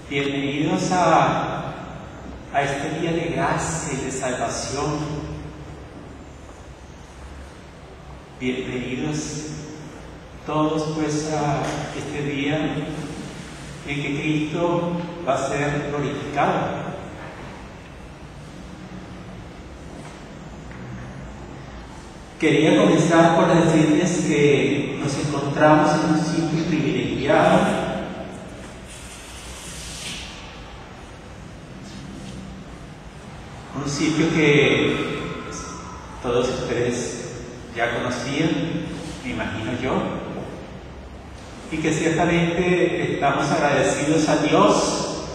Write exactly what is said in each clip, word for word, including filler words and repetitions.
Bienvenidos a, a este día de gracia y de salvación. Bienvenidos todos pues a este día en que Cristo va a ser glorificado. Quería comenzar por decirles que nos encontramos en un sitio privilegiado, un sitio que todos ustedes ya conocían, me imagino yo, y que ciertamente estamos agradecidos a Dios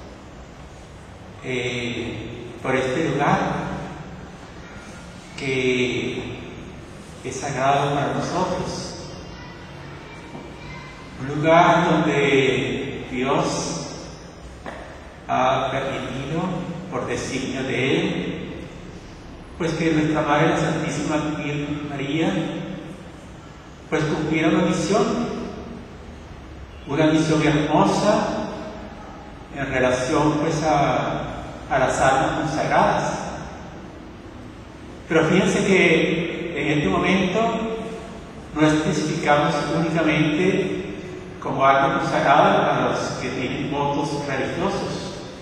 eh, por este lugar que es sagrado para nosotros, un lugar donde Dios ha permitido, por designio de Él, pues que nuestra Madre la Santísima Virgen María pues cumpliera una misión, una misión hermosa en relación pues a, a las almas consagradas. Pero fíjense que en este momento no especificamos únicamente como alma consagrada a los que tienen votos religiosos,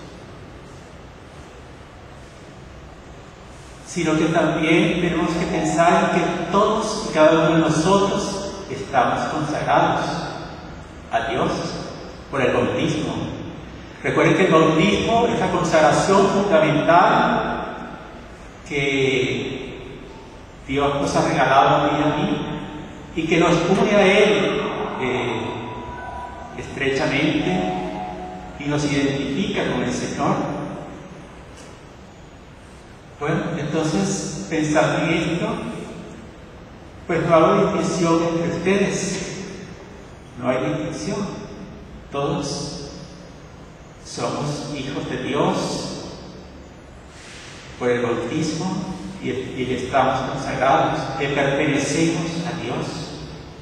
sino que también tenemos que pensar que todos y cada uno de nosotros estamos consagrados a Dios por el bautismo. Recuerden que el bautismo es la consagración fundamental que Dios nos ha regalado a mí y a mí, y que nos une a Él eh, estrechamente y nos identifica con el Señor. Bueno, entonces, pensando en esto, pues no hay distinción entre ustedes, no hay distinción. Todos somos hijos de Dios por el bautismo y, y estamos consagrados, que pertenecemos a Dios.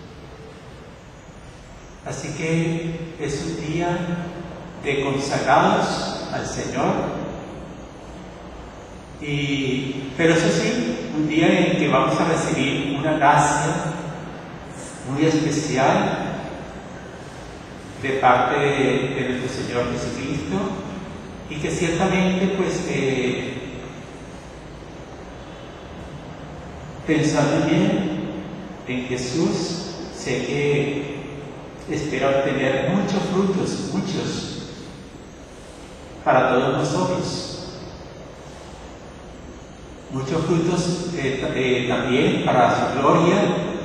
Así que es un día de consagrados al Señor. Y, pero eso sí, un día en que vamos a recibir una gracia muy especial de parte de, de nuestro Señor Jesucristo, y que ciertamente pues eh, pensando bien en Jesús, sé que espero obtener muchos frutos, muchos, para todos nosotros. Muchos frutos eh, eh, también para su gloria,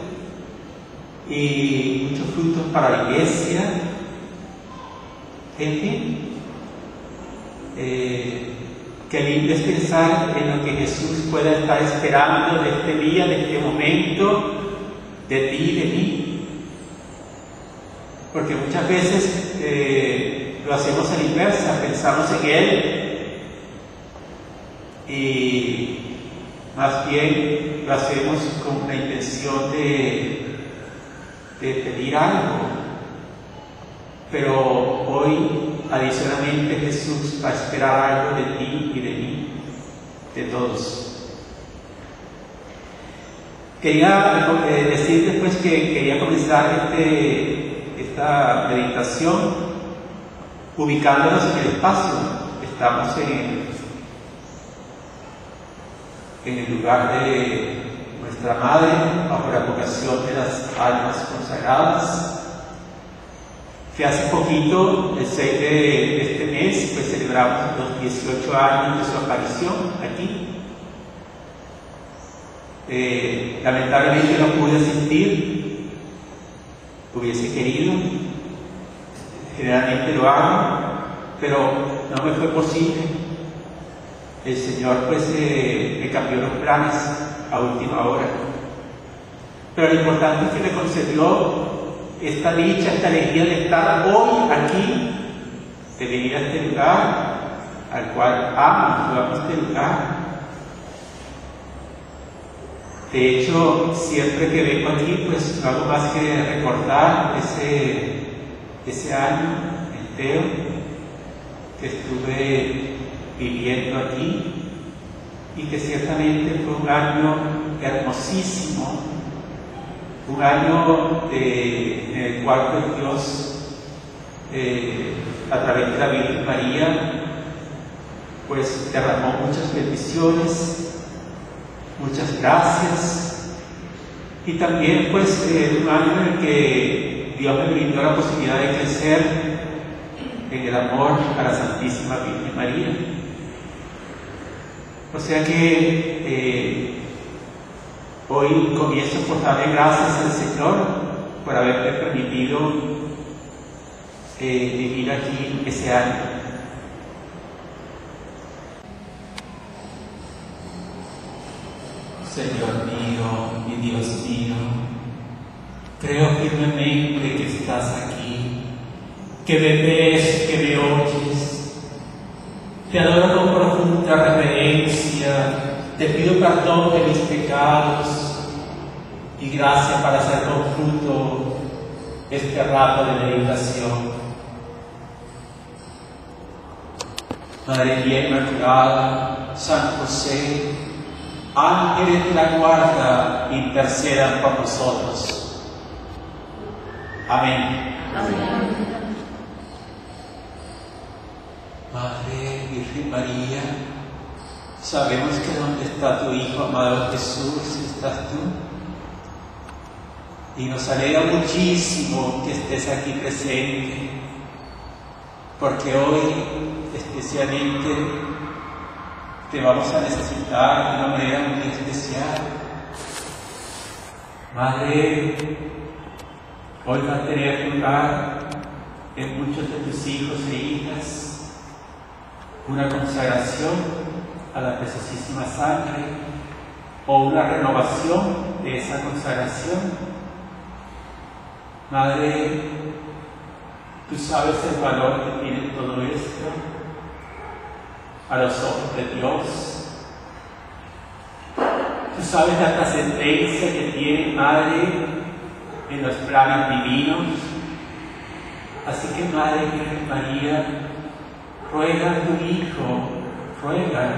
y muchos frutos para la iglesia. En fin, eh, qué lindo es pensar en lo que Jesús pueda estar esperando de este día, de este momento, de ti y de mí. Porque muchas veces eh, lo hacemos a la inversa, pensamos en Él y más bien lo hacemos con la intención de, de pedir algo. Pero hoy, adicionalmente, Jesús va a esperar algo de ti y de mí, de todos. Quería eh, decirles pues que quería comenzar este, esta meditación ubicándonos en el espacio. Estamos en en el lugar de nuestra Madre, bajo la vocación de las almas consagradas, que hace poquito, el seis de este mes, pues celebramos los dieciocho años de su aparición aquí. Eh, lamentablemente no pude asistir, hubiese querido, generalmente lo hago, pero no me fue posible. El Señor pues eh, me cambió los planes a última hora, pero lo importante es que me concedió esta dicha, esta alegría de estar hoy aquí, de venir a este lugar al cual amo, yo amo este lugar. De hecho, siempre que vengo aquí, pues no hago más que recordar ese, ese año entero que estuve viviendo aquí y que ciertamente fue un año hermosísimo, un año eh, en el cual pues, Dios, eh, a través de la Virgen María, pues derramó muchas bendiciones, muchas gracias, y también pues eh, un año en el que Dios me brindó la posibilidad de crecer en el amor a la Santísima Virgen María. O sea que eh, hoy comienzo por darle gracias al Señor por haberme permitido eh, vivir aquí ese año. Señor mío y Dios mío, creo firmemente que estás aquí, que me ves, que me oyes. Te adoro con profunda reverencia, te pido perdón de mis pecados y gracia para hacer con fruto este rato de meditación. Madre mía Inmaculada, San José, ángeles de la guarda, intercedan por nosotros. Amén. Amén. Madre Virgen María, sabemos que donde está tu Hijo amado Jesús, estás tú. Y nos alegra muchísimo que estés aquí presente, porque hoy especialmente te vamos a necesitar de una manera muy especial. Madre, hoy va a tener lugar en muchos de tus hijos e hijas una consagración a la preciosísima sangre o una renovación de esa consagración. Madre, tú sabes el valor que tiene todo esto a los ojos de Dios. Tú sabes la trascendencia que tiene, Madre, en los planes divinos. Así que, Madre Virgen María, ruega a tu Hijo, ruega,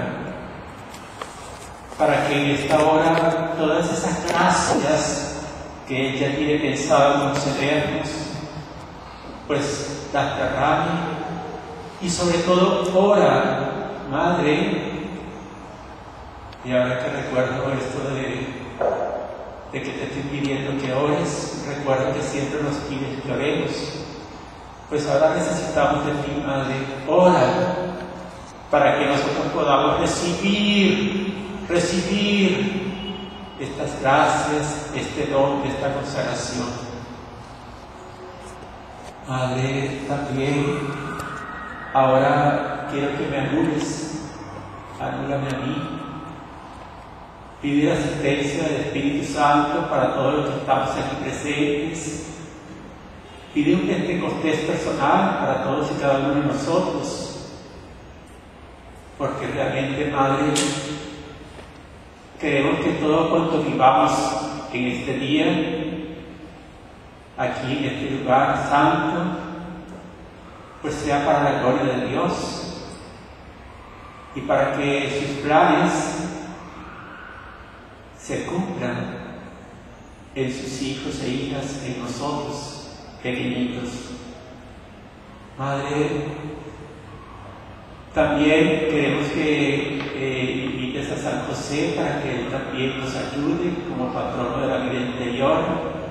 para que en esta hora todas esas gracias que ella tiene pensado concedernos, pues las derrame. Y sobre todo, ora, Madre, y ahora que recuerdo esto de, de que te estoy pidiendo que ores, recuerdo que siempre nos pides que oremos. Pues ahora necesitamos de ti, Madre, ora, para que nosotros podamos recibir, recibir estas gracias, este don, esta consagración. Madre, también, ahora quiero que me anules, anúlame a mí. Pide la asistencia del Espíritu Santo para todos los que estamos aquí presentes. Pide un Pentecostés personal para todos y cada uno de nosotros, porque realmente, Madre, queremos que todo cuanto vivamos en este día, aquí en este lugar santo, pues sea para la gloria de Dios y para que sus planes se cumplan en sus hijos e hijas, en nosotros pequeñitos. Madre, también queremos que eh, invites a San José para que él también nos ayude como patrono de la vida interior.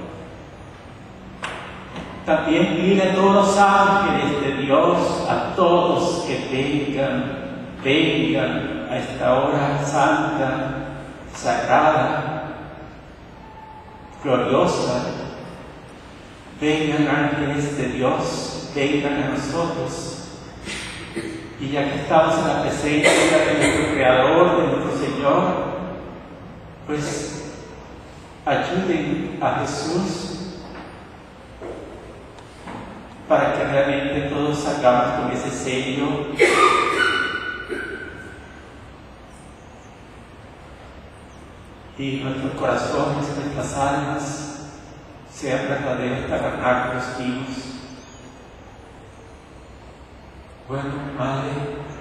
También pide a todos los ángeles de Dios, a todos que vengan, vengan a esta hora santa, sagrada, gloriosa. Vengan ángeles de Dios, vengan a nosotros. Y ya que estamos en la presencia de nuestro Creador, de nuestro Señor, pues ayuden a Jesús para que realmente todos salgamos con ese sello y nuestros corazones, nuestras almas sean verdaderos tabernáculos vivos. Bueno, Madre,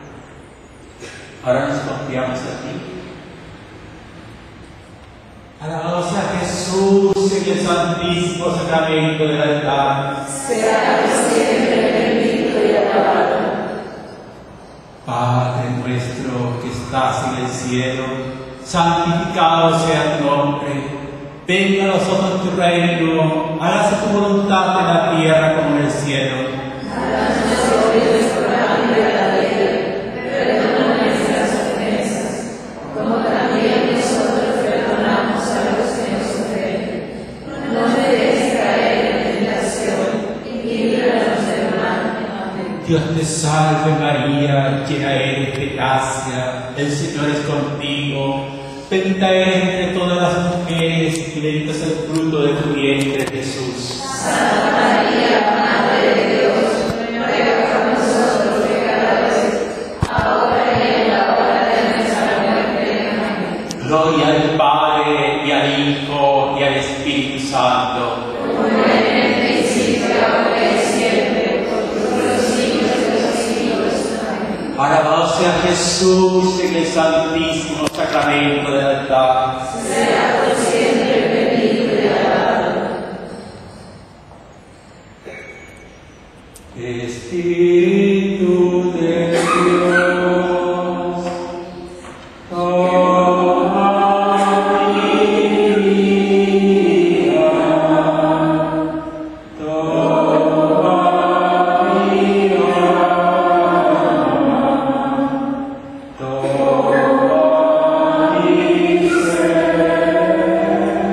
ahora nos confiamos a ti. Alabado sea Jesús en el santísimo sacramento del altar. Sea por siempre bendito y alabado. Padre nuestro que estás en el cielo, santificado sea tu nombre. Venga a nosotros tu reino, hágase tu voluntad en la tierra como en el cielo. Danos hoy nuestro pan de cada día, perdona nuestras ofensas, como también nosotros perdonamos a los que nos ofenden. No nos dejes caer en tentación y líbranos del mal. Amén. Dios te salve María, llena eres de gracia, el Señor es contigo. Bendita eres entre todas las mujeres y bendito es el fruto de tu vientre, Jesús. Santa María, Madre de Dios, ruega por nosotros pecadores, ahora y en la hora de nuestra muerte. Amén. Gloria al Padre, y al Hijo, y al Espíritu Santo. Como en el principio, ahora y siempre, por los siglos de los siglos. Amén. Alabado sea Jesús en el santísimo sacramento del altar. Sea por siempre bendito y alabado. Espíritu de Dios, toma mi vida, toma mi alma, toma mi ser,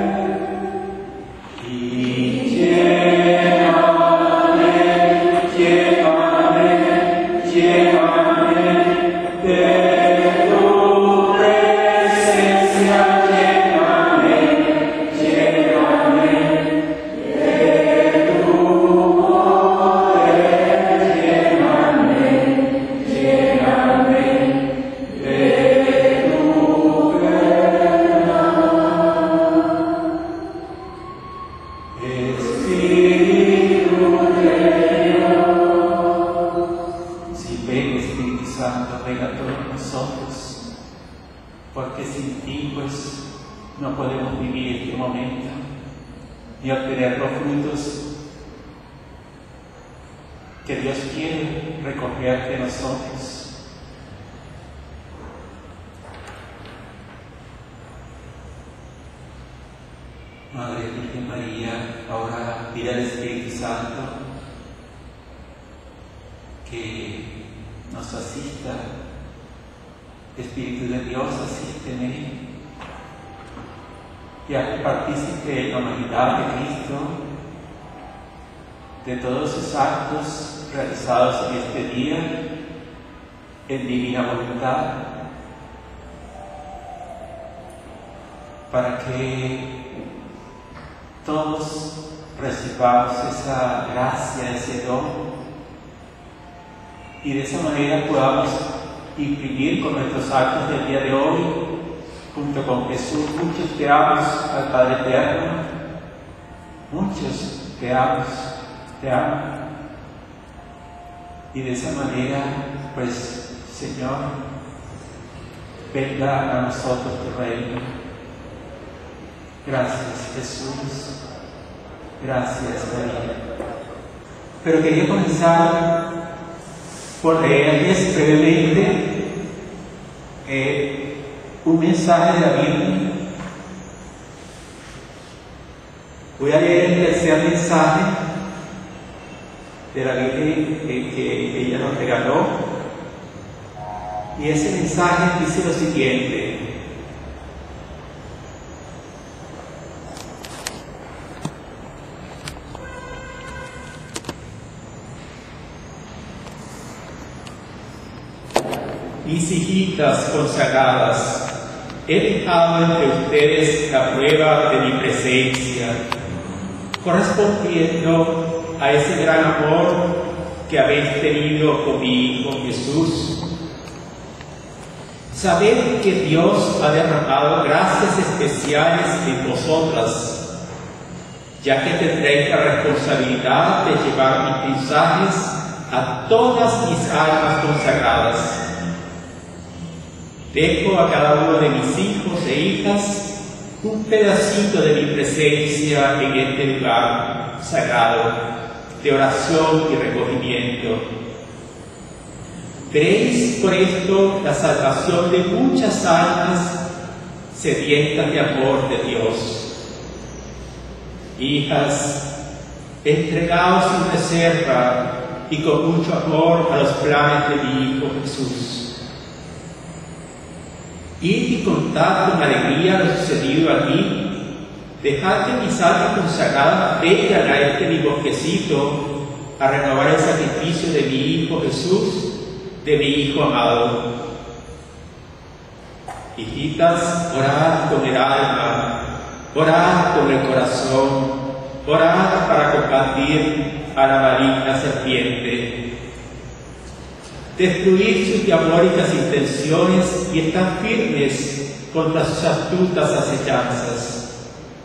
y llévame, llévame, llévame de tu presencia, llévame, llévame de tu poder, llévame, llévame de tu verdad. Espíritu de Dios. Si ven, Espíritu Santo, ven a todos nosotros, porque sin ti, pues, no podemos vivir este momento y obtener los frutos que Dios quiere recoger de nosotros. Madre Virgen María, ahora pide al Espíritu Santo que nos asista. Espíritu de Dios, asísteme y hazme partícipe de la humanidad de Cristo, de todos sus actos realizados en este día, en divina voluntad, para que todos recibamos esa gracia, ese don, y de esa manera podamos imprimir con nuestros actos del día de hoy, junto con Jesús, muchos te amos al Padre Eterno, muchos te amos, te amo, y de esa manera, pues, Señor, venga a nosotros tu reino. Gracias, Jesús. Gracias, María. Pero quería comenzar por leerles brevemente eh, un mensaje de la Biblia. Voy a leer el tercer mensaje de la Biblia eh, que ella nos regaló. Y ese mensaje dice lo siguiente: mis hijitas consagradas, he dejado entre ustedes la prueba de mi presencia, correspondiendo a ese gran amor que habéis tenido con mi Hijo Jesús. Sabed que Dios ha derramado gracias especiales en vosotras, ya que tendréis la responsabilidad de llevar mis mensajes a todas mis almas consagradas. Dejo a cada uno de mis hijos e hijas un pedacito de mi presencia en este lugar sagrado de oración y recogimiento. Veréis por esto la salvación de muchas almas sedientas de amor de Dios. Hijas, entregaos sin reserva y con mucho amor a los planes de mi Hijo Jesús. Id y contad con alegría lo sucedido aquí. Dejad que mis almas consagradas vengan a este mi bosquecito a renovar el sacrificio de mi Hijo Jesús, de mi Hijo amado. Hijitas, orad con el alma, orad con el corazón, orad para combatir a la maligna serpiente. Destruid sus diabólicas intenciones y están firmes contra sus astutas acechanzas.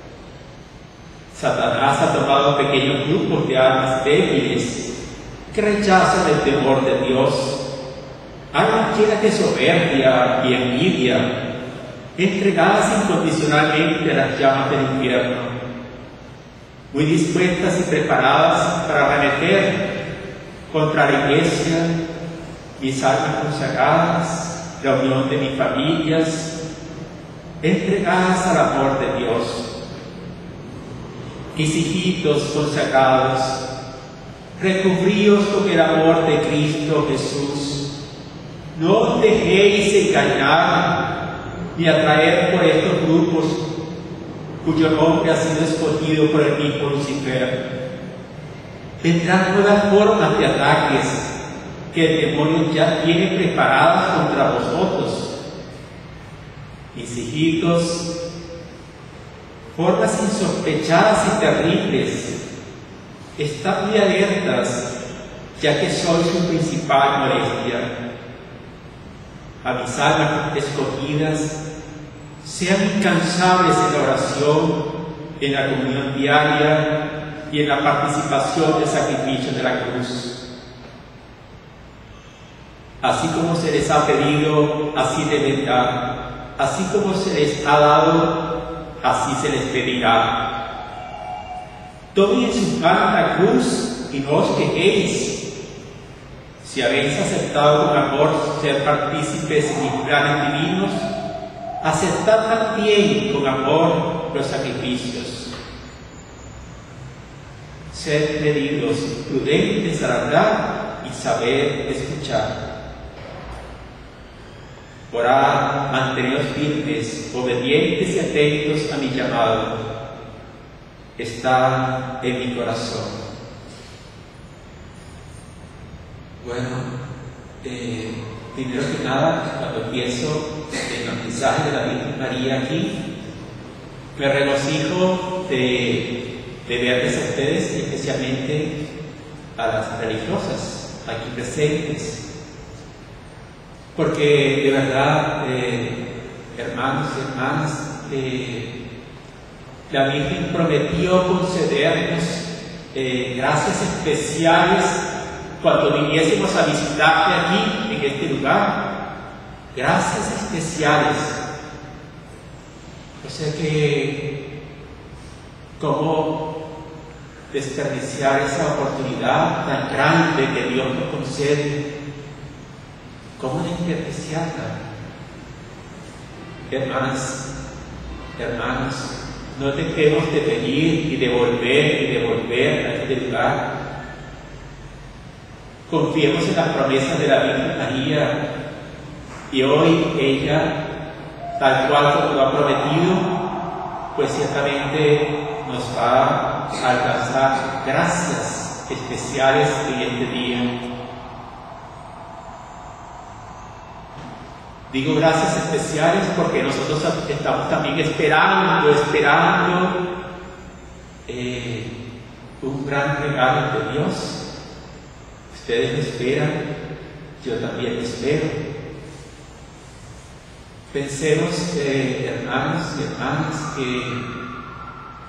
Satanás ha tomado pequeños grupos de almas débiles que rechazan el temor de Dios, almas llenas de soberbia y envidia, entregadas incondicionalmente a las llamas del infierno, muy dispuestas y preparadas para arremeter contra la Iglesia, mis almas consagradas, la unión de mis familias, entregadas al amor de Dios. Mis hijitos consagrados, recubríos con el amor de Cristo Jesús. No os dejéis engañar ni atraer por estos grupos cuyo nombre ha sido escogido por el mismo Lucifer. Vendrán nuevas formas de ataques que el demonio ya tiene preparadas contra vosotros. Mis hijitos, formas insospechadas y terribles, estad muy alertas, ya que sois su principal molestia. A mis almas escogidas, sean incansables en la oración, en la comunión diaria y en la participación del sacrificio de la cruz. Así como se les ha pedido, así deben dar. Así como se les ha dado, así se les pedirá. Tomen en su mano la cruz y no os quejéis. Si habéis aceptado con amor ser partícipes en mis planes divinos, aceptad también con amor los sacrificios. Sed medidos, prudentes al hablar y saber escuchar. Orad, manteneos firmes, obedientes y atentos a mi llamado. Está en mi corazón. Bueno, eh, primero que nada, cuando empiezo el mensaje de la Virgen María aquí, me regocijo de, de verles a ustedes, especialmente a las religiosas aquí presentes. Porque de verdad, eh, hermanos y hermanas, eh, la Virgen prometió concedernos eh, gracias especiales cuando viniésemos a visitarte aquí, en este lugar. Gracias especiales. O sea que, ¿cómo desperdiciar esa oportunidad tan grande que Dios nos concede? ¿Cómo desperdiciarla? Hermanas, hermanos, no dejemos de venir y de volver y de volver a este lugar. Confiemos en las promesas de la Virgen María y hoy ella, tal cual como lo ha prometido, pues ciertamente nos va a alcanzar gracias especiales en este día. Digo gracias especiales porque nosotros estamos también esperando, esperando eh, un gran regalo de Dios. Ustedes me esperan, yo también espero. Pensemos, eh, hermanos y hermanas, que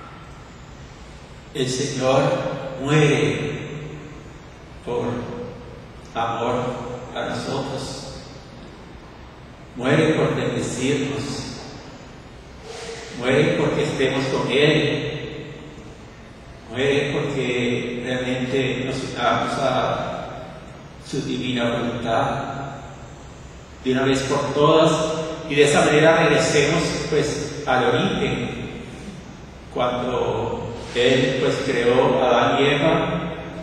el Señor muere por amor a nosotros, muere por bendecirnos, muere porque estemos con Él, muere porque realmente nos unamos a su divina voluntad de una vez por todas, y de esa manera regresemos pues al origen, cuando Él pues creó a Adán y Eva,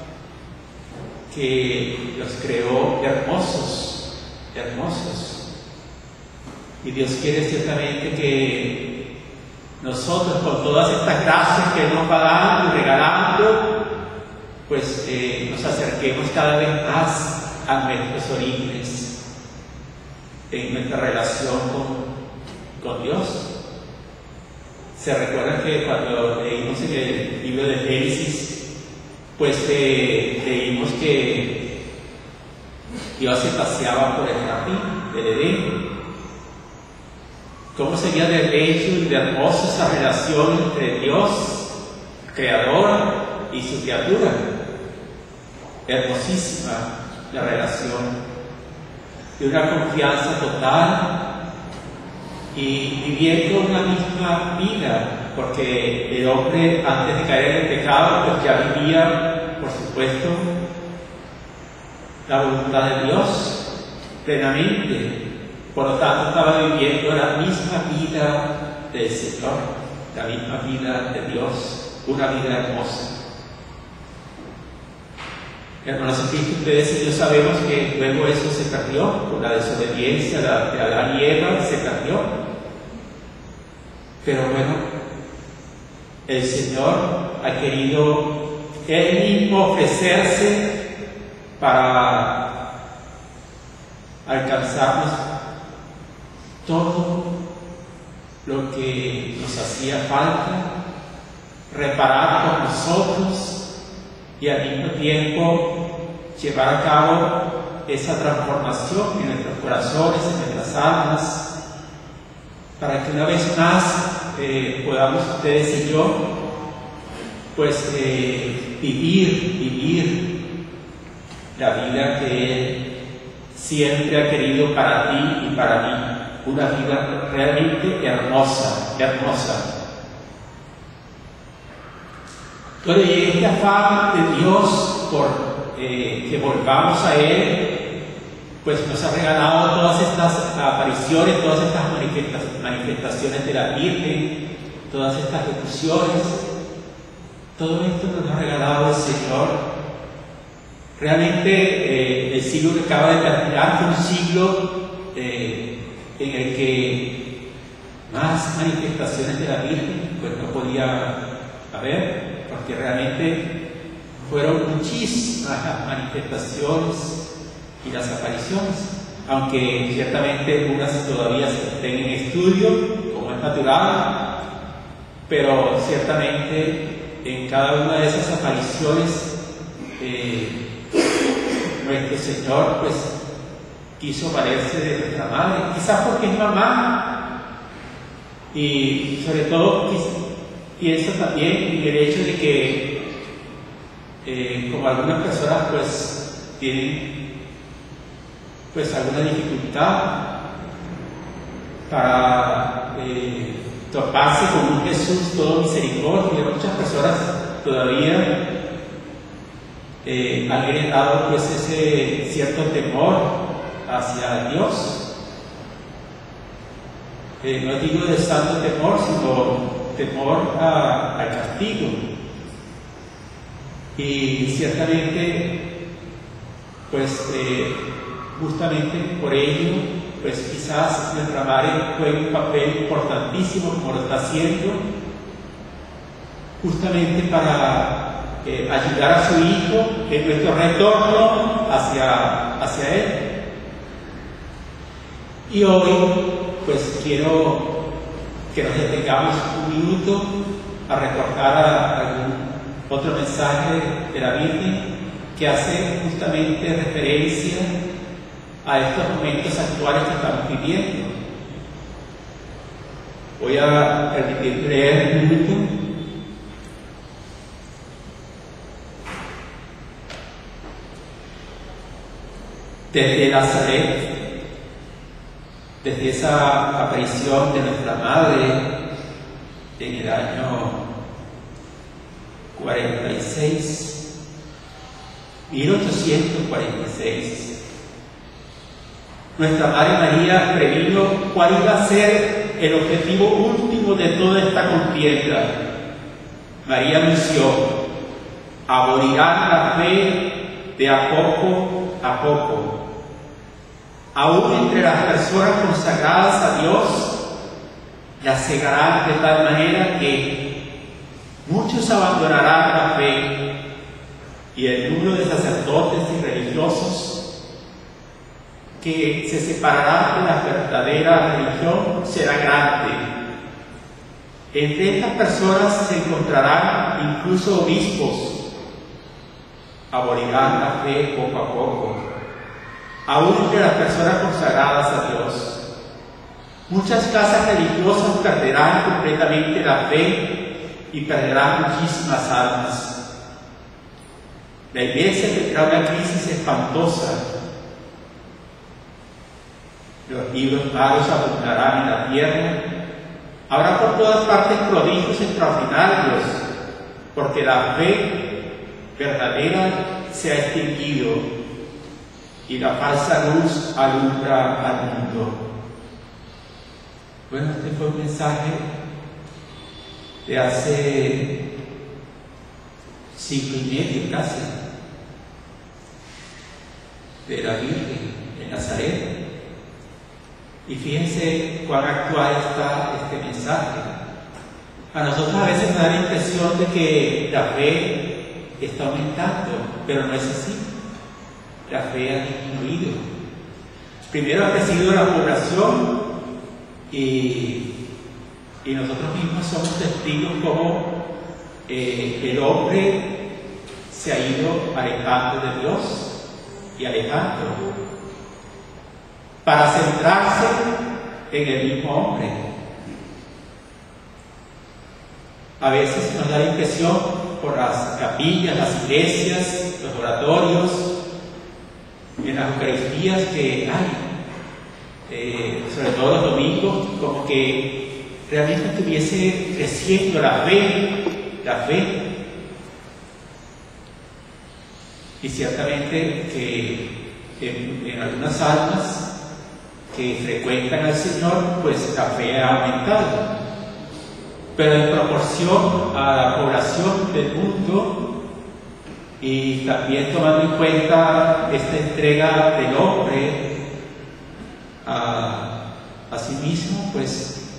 que los creó hermosos, hermosos. Y Dios quiere ciertamente que nosotros, con todas estas gracias que Él nos va dando y regalando, pues eh, nos acerquemos cada vez más a nuestros orígenes, en nuestra relación con, con Dios. Se recuerda que cuando leímos en el libro de Génesis, pues eh, leímos que Dios se paseaba por el jardín del Edén. ¿Cómo sería de bello y de hermosa esa relación entre Dios, Creador, y su criatura? Hermosísima la relación, de una confianza total y viviendo una misma vida, porque el hombre, antes de caer en el pecado, pues ya vivía, por supuesto, la voluntad de Dios plenamente. Por lo tanto, estaba viviendo la misma vida del Señor, la misma vida de Dios, una vida hermosa. Hermanos en Cristo, ustedes y yo sabemos que luego eso se perdió, por la desobediencia de Adán y Eva se perdió. Pero bueno, el Señor ha querido Él mismo ofrecerse para alcanzarnos todo lo que nos hacía falta, reparar por nosotros, y al mismo tiempo llevar a cabo esa transformación en nuestros corazones, en nuestras almas, para que una vez más eh, podamos ustedes y yo pues eh, vivir, vivir la vida que Él siempre ha querido para ti y para mí, una vida realmente hermosa, hermosa. Entonces, y este afán de Dios por eh, que volvamos a Él, pues nos ha regalado todas estas apariciones, todas estas manifestaciones de la Virgen, todas estas ejecuciones. Todo esto nos ha regalado el Señor. Realmente eh, el siglo que acaba de terminar fue un siglo eh, en el que más manifestaciones de la Virgen pues no podía haber, porque realmente fueron muchísimas las manifestaciones y las apariciones, aunque ciertamente unas todavía estén en estudio, como es natural, pero ciertamente en cada una de esas apariciones eh, nuestro Señor pues quiso valerse de nuestra madre, quizás porque es mamá, y sobre todo pienso también en el hecho de que eh, como algunas personas pues tienen pues alguna dificultad para eh, toparse con un Jesús todo misericordia, muchas personas todavía eh, han heredado pues ese cierto temor hacia Dios. Eh, no digo de santo temor, sino temor a, al castigo. Y ciertamente pues eh, justamente por ello pues quizás nuestra madre juega un papel importantísimo, como lo está haciendo, justamente para eh, ayudar a su hijo en nuestro retorno hacia, hacia Él. Y hoy pues quiero que nos detengamos un minuto a recordar a algún otro mensaje de la Virgen que hace justamente referencia a estos momentos actuales que estamos viviendo. Voy a permitir leer un minuto. Desde Nazaret, desde esa aparición de nuestra Madre en el año cuarenta y seis, mil ochocientos cuarenta y seis, nuestra Madre María previno cuál iba a ser el objetivo último de toda esta contienda. María anunció: abolirán la fe de a poco a poco. Aún entre las personas consagradas a Dios, la cegarán de tal manera que muchos abandonarán la fe, y el número de sacerdotes y religiosos que se separarán de la verdadera religión será grande. Entre estas personas se encontrarán incluso obispos. Abolirán la fe poco a poco, aún entre las personas consagradas a Dios. Muchas casas religiosas perderán completamente la fe y perderán muchísimas almas. La Iglesia tendrá una crisis espantosa. Los libros malos abundarán en la tierra. Habrá por todas partes prodigios extraordinarios, porque la fe verdadera se ha extinguido y la falsa luz alumbra al mundo. Bueno, este fue un mensaje de hace siglo y medio casi, de la Virgen en Nazaret. Y fíjense cuán actual está este mensaje. A nosotros a veces nos da la impresión de que la fe está aumentando, pero no es así. La fe ha disminuido. Primero ha crecido la población y, y nosotros mismos somos testigos como eh, el hombre se ha ido alejando de Dios y alejando para centrarse en el mismo hombre. A veces nos da la impresión por las capillas, las iglesias, los oratorios, en las Eucaristías que hay, eh, sobre todo los domingos, como que realmente estuviese creciendo la fe, la fe. Y ciertamente que en, en algunas almas que frecuentan al Señor, pues la fe ha aumentado. Pero en proporción a la población del mundo, y también tomando en cuenta esta entrega del hombre a, a sí mismo, pues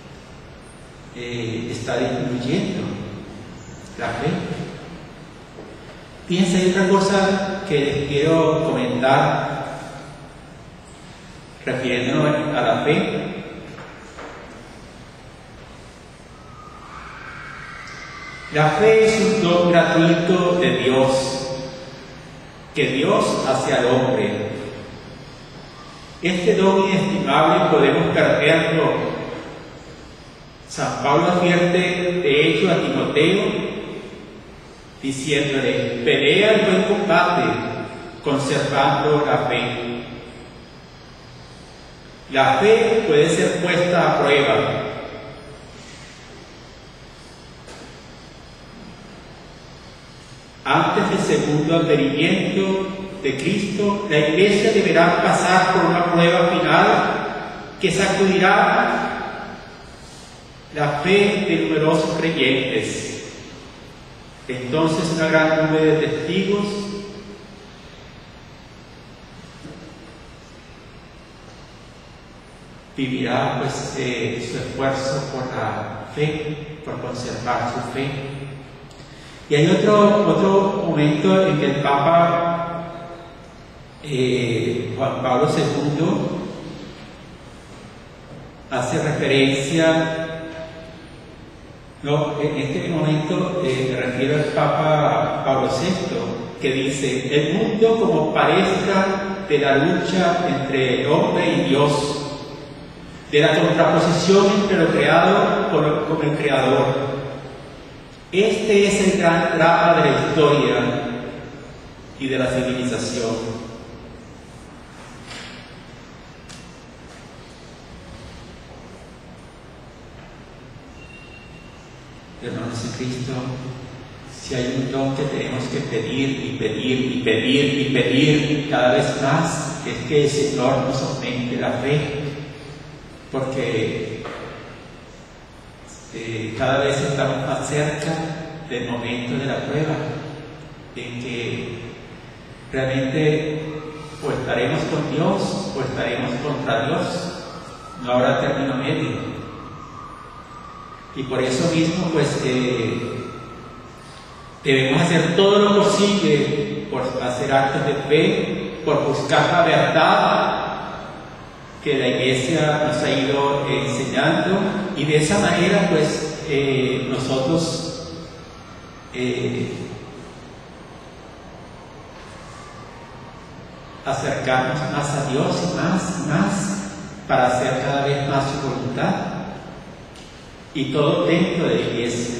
eh, está disminuyendo la fe. Fíjense, hay otra cosa que les quiero comentar refiriéndonos a la fe. La fe es un don gratuito de Dios, que Dios hace al hombre. Este don inestimable podemos perderlo. San Pablo advierte de hecho a Timoteo, diciéndole: pelea el buen combate, conservando la fe. La fe puede ser puesta a prueba. Antes del segundo advenimiento de Cristo, la Iglesia deberá pasar por una prueba final que sacudirá la fe de numerosos creyentes. Entonces una gran nube de testigos vivirá pues eh, su esfuerzo por la fe, por conservar su fe. Y hay otro, otro momento en que el Papa eh, Juan Pablo segundo hace referencia, no, en este momento eh, me refiero al Papa Pablo sexto, que dice: el mundo como pareja de la lucha entre el hombre y Dios, de la contraposición entre lo creado con, lo, con el Creador. Este es el gran drama de la historia y de la civilización. Cristo, si hay un don que tenemos que pedir y pedir y pedir y pedir cada vez más, es que el Señor nos aumente la fe, porque eh, cada vez estamos más cerca del momento de la prueba, en que realmente o estaremos con Dios o estaremos contra Dios, no habrá término medio. Y por eso mismo, pues, eh, debemos hacer todo lo posible por hacer actos de fe, por buscar la verdad que la Iglesia nos ha ido eh, enseñando, y de esa manera, pues, eh, nosotros eh, acercarnos más a Dios y más y más para hacer cada vez más su voluntad, y todo dentro de la Iglesia.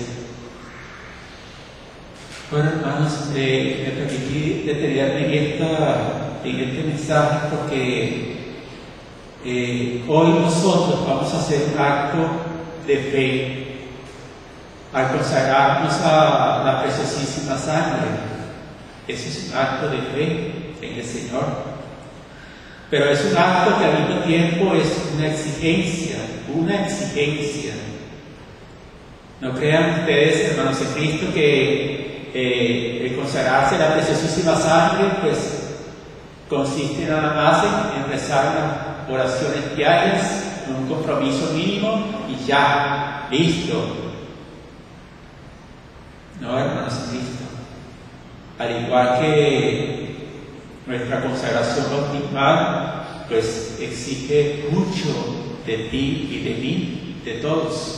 Bueno, hermanos, eh, me permití detenerme en, esta, en este mensaje porque eh, hoy nosotros vamos a hacer un acto de fe al consagrarnos a la preciosísima sangre. Ese es un acto de fe en el Señor, pero es un acto que al mismo tiempo es una exigencia, una exigencia. No crean ustedes, hermanos en Cristo, que eh, el consagrarse a la preciosísima sangre pues consiste nada más en, en rezar unas oraciones diarias, con un compromiso mínimo y ya, listo. No, hermanos en Cristo. Al igual que nuestra consagración bautismal, pues exige mucho de ti y de mí, de todos.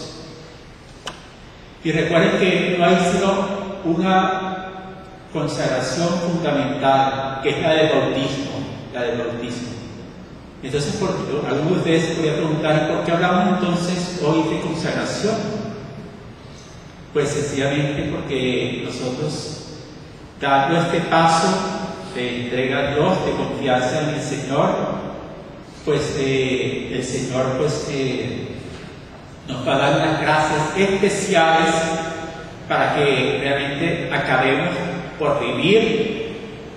Y recuerden que no hay sino una consagración fundamental, que es la del bautismo, la del bautismo. Entonces, por, algunos de ustedes se podrían preguntar, ¿por qué hablamos entonces hoy de consagración? Pues sencillamente porque nosotros, dando este paso de entrega a Dios, de confianza en el Señor, pues eh, el Señor pues eh, nos va a dar unas gracias especiales para que realmente acabemos por vivir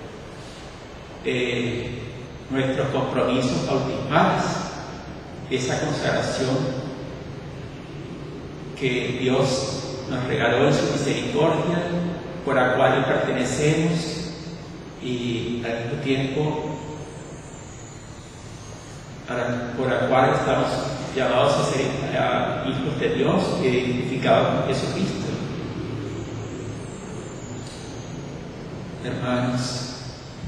eh, nuestros compromisos bautismales, esa consagración que Dios nos regaló en su misericordia, por la cual le pertenecemos y al mismo tiempo por la cual estamos llamados a ser a hijos de Dios, identificados con Jesucristo. Hermanos,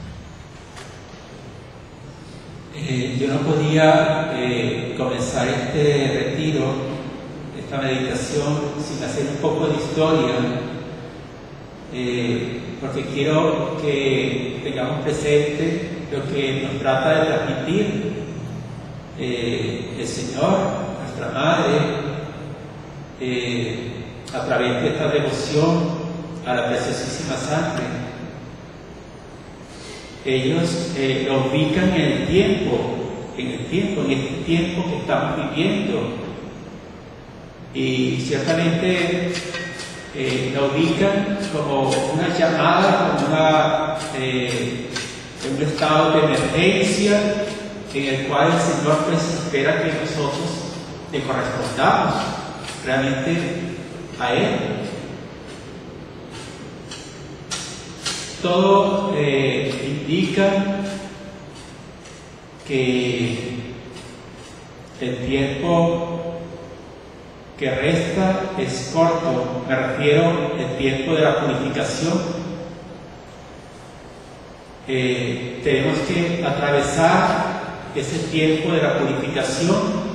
eh, yo no podía eh, comenzar este retiro, esta meditación, sin hacer un poco de historia, eh, porque quiero que tengamos presente lo que nos trata de transmitir Eh, el Señor, nuestra Madre, eh, a través de esta devoción a la preciosísima sangre. Ellos eh, lo ubican en el tiempo, en el tiempo, en este tiempo que estamos viviendo, y ciertamente eh, lo ubican como una llamada, como una, eh, un estado de emergencia, en el cual el Señor pues espera que nosotros le correspondamos realmente a Él. Todo eh, indica que el tiempo que resta es corto, me refiero al tiempo de la purificación. Eh, tenemos que atravesar ese tiempo de la purificación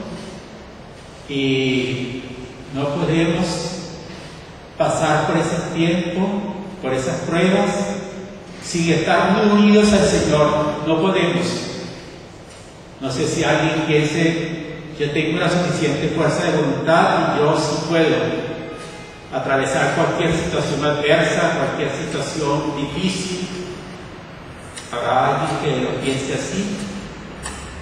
y no podemos pasar por ese tiempo, por esas pruebas, sin estar muy unidos al Señor. No podemos. No sé si alguien piense, yo tengo la suficiente fuerza de voluntad y yo sí puedo atravesar cualquier situación adversa, cualquier situación difícil. Habrá alguien que lo piense así.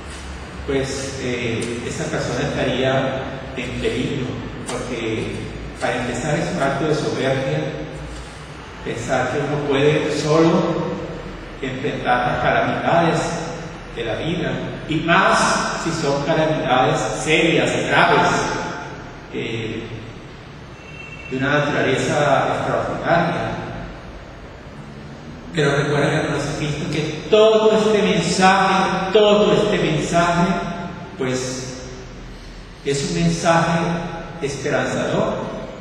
Pues eh, esa persona estaría en peligro, porque para empezar es un acto de soberbia, pensar que uno puede solo enfrentar las calamidades de la vida, y más si son calamidades serias, graves, eh, de una naturaleza extraordinaria. Pero recuerden, hermanos en Cristo, que todo este mensaje, todo este mensaje, pues es un mensaje esperanzador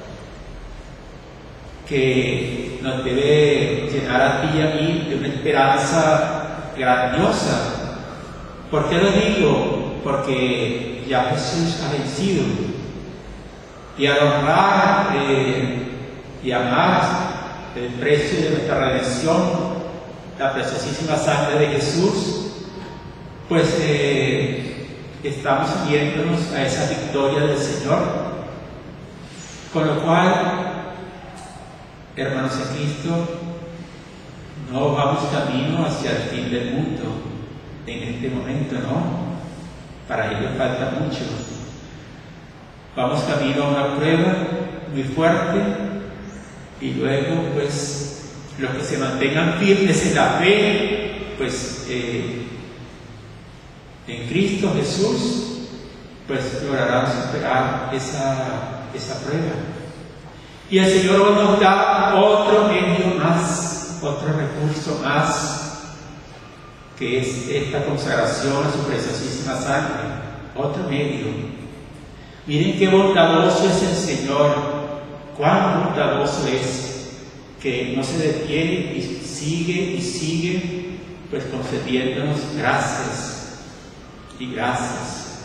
que nos debe llenar a ti y a mí de una esperanza grandiosa. ¿Por qué lo digo? Porque ya Jesús ha vencido, y al honrar eh, y amar el precio de nuestra redención, la preciosísima sangre de Jesús, pues eh, estamos uniéndonos a esa victoria del Señor. Con lo cual, hermanos en Cristo, no vamos camino hacia el fin del mundo en este momento, ¿no? Para ello falta mucho. Vamos camino a una prueba muy fuerte, y luego, pues, los que se mantengan firmes en la fe, pues, eh, en Cristo Jesús, pues lograrán superar esa, esa prueba. Y el Señor hoy nos da otro medio más, otro recurso más, que es esta consagración a su preciosísima sangre. Otro medio. Miren qué bondadoso es el Señor. Cuán bondadoso es, que no se detiene y sigue y sigue, pues concediéndonos gracias y gracias.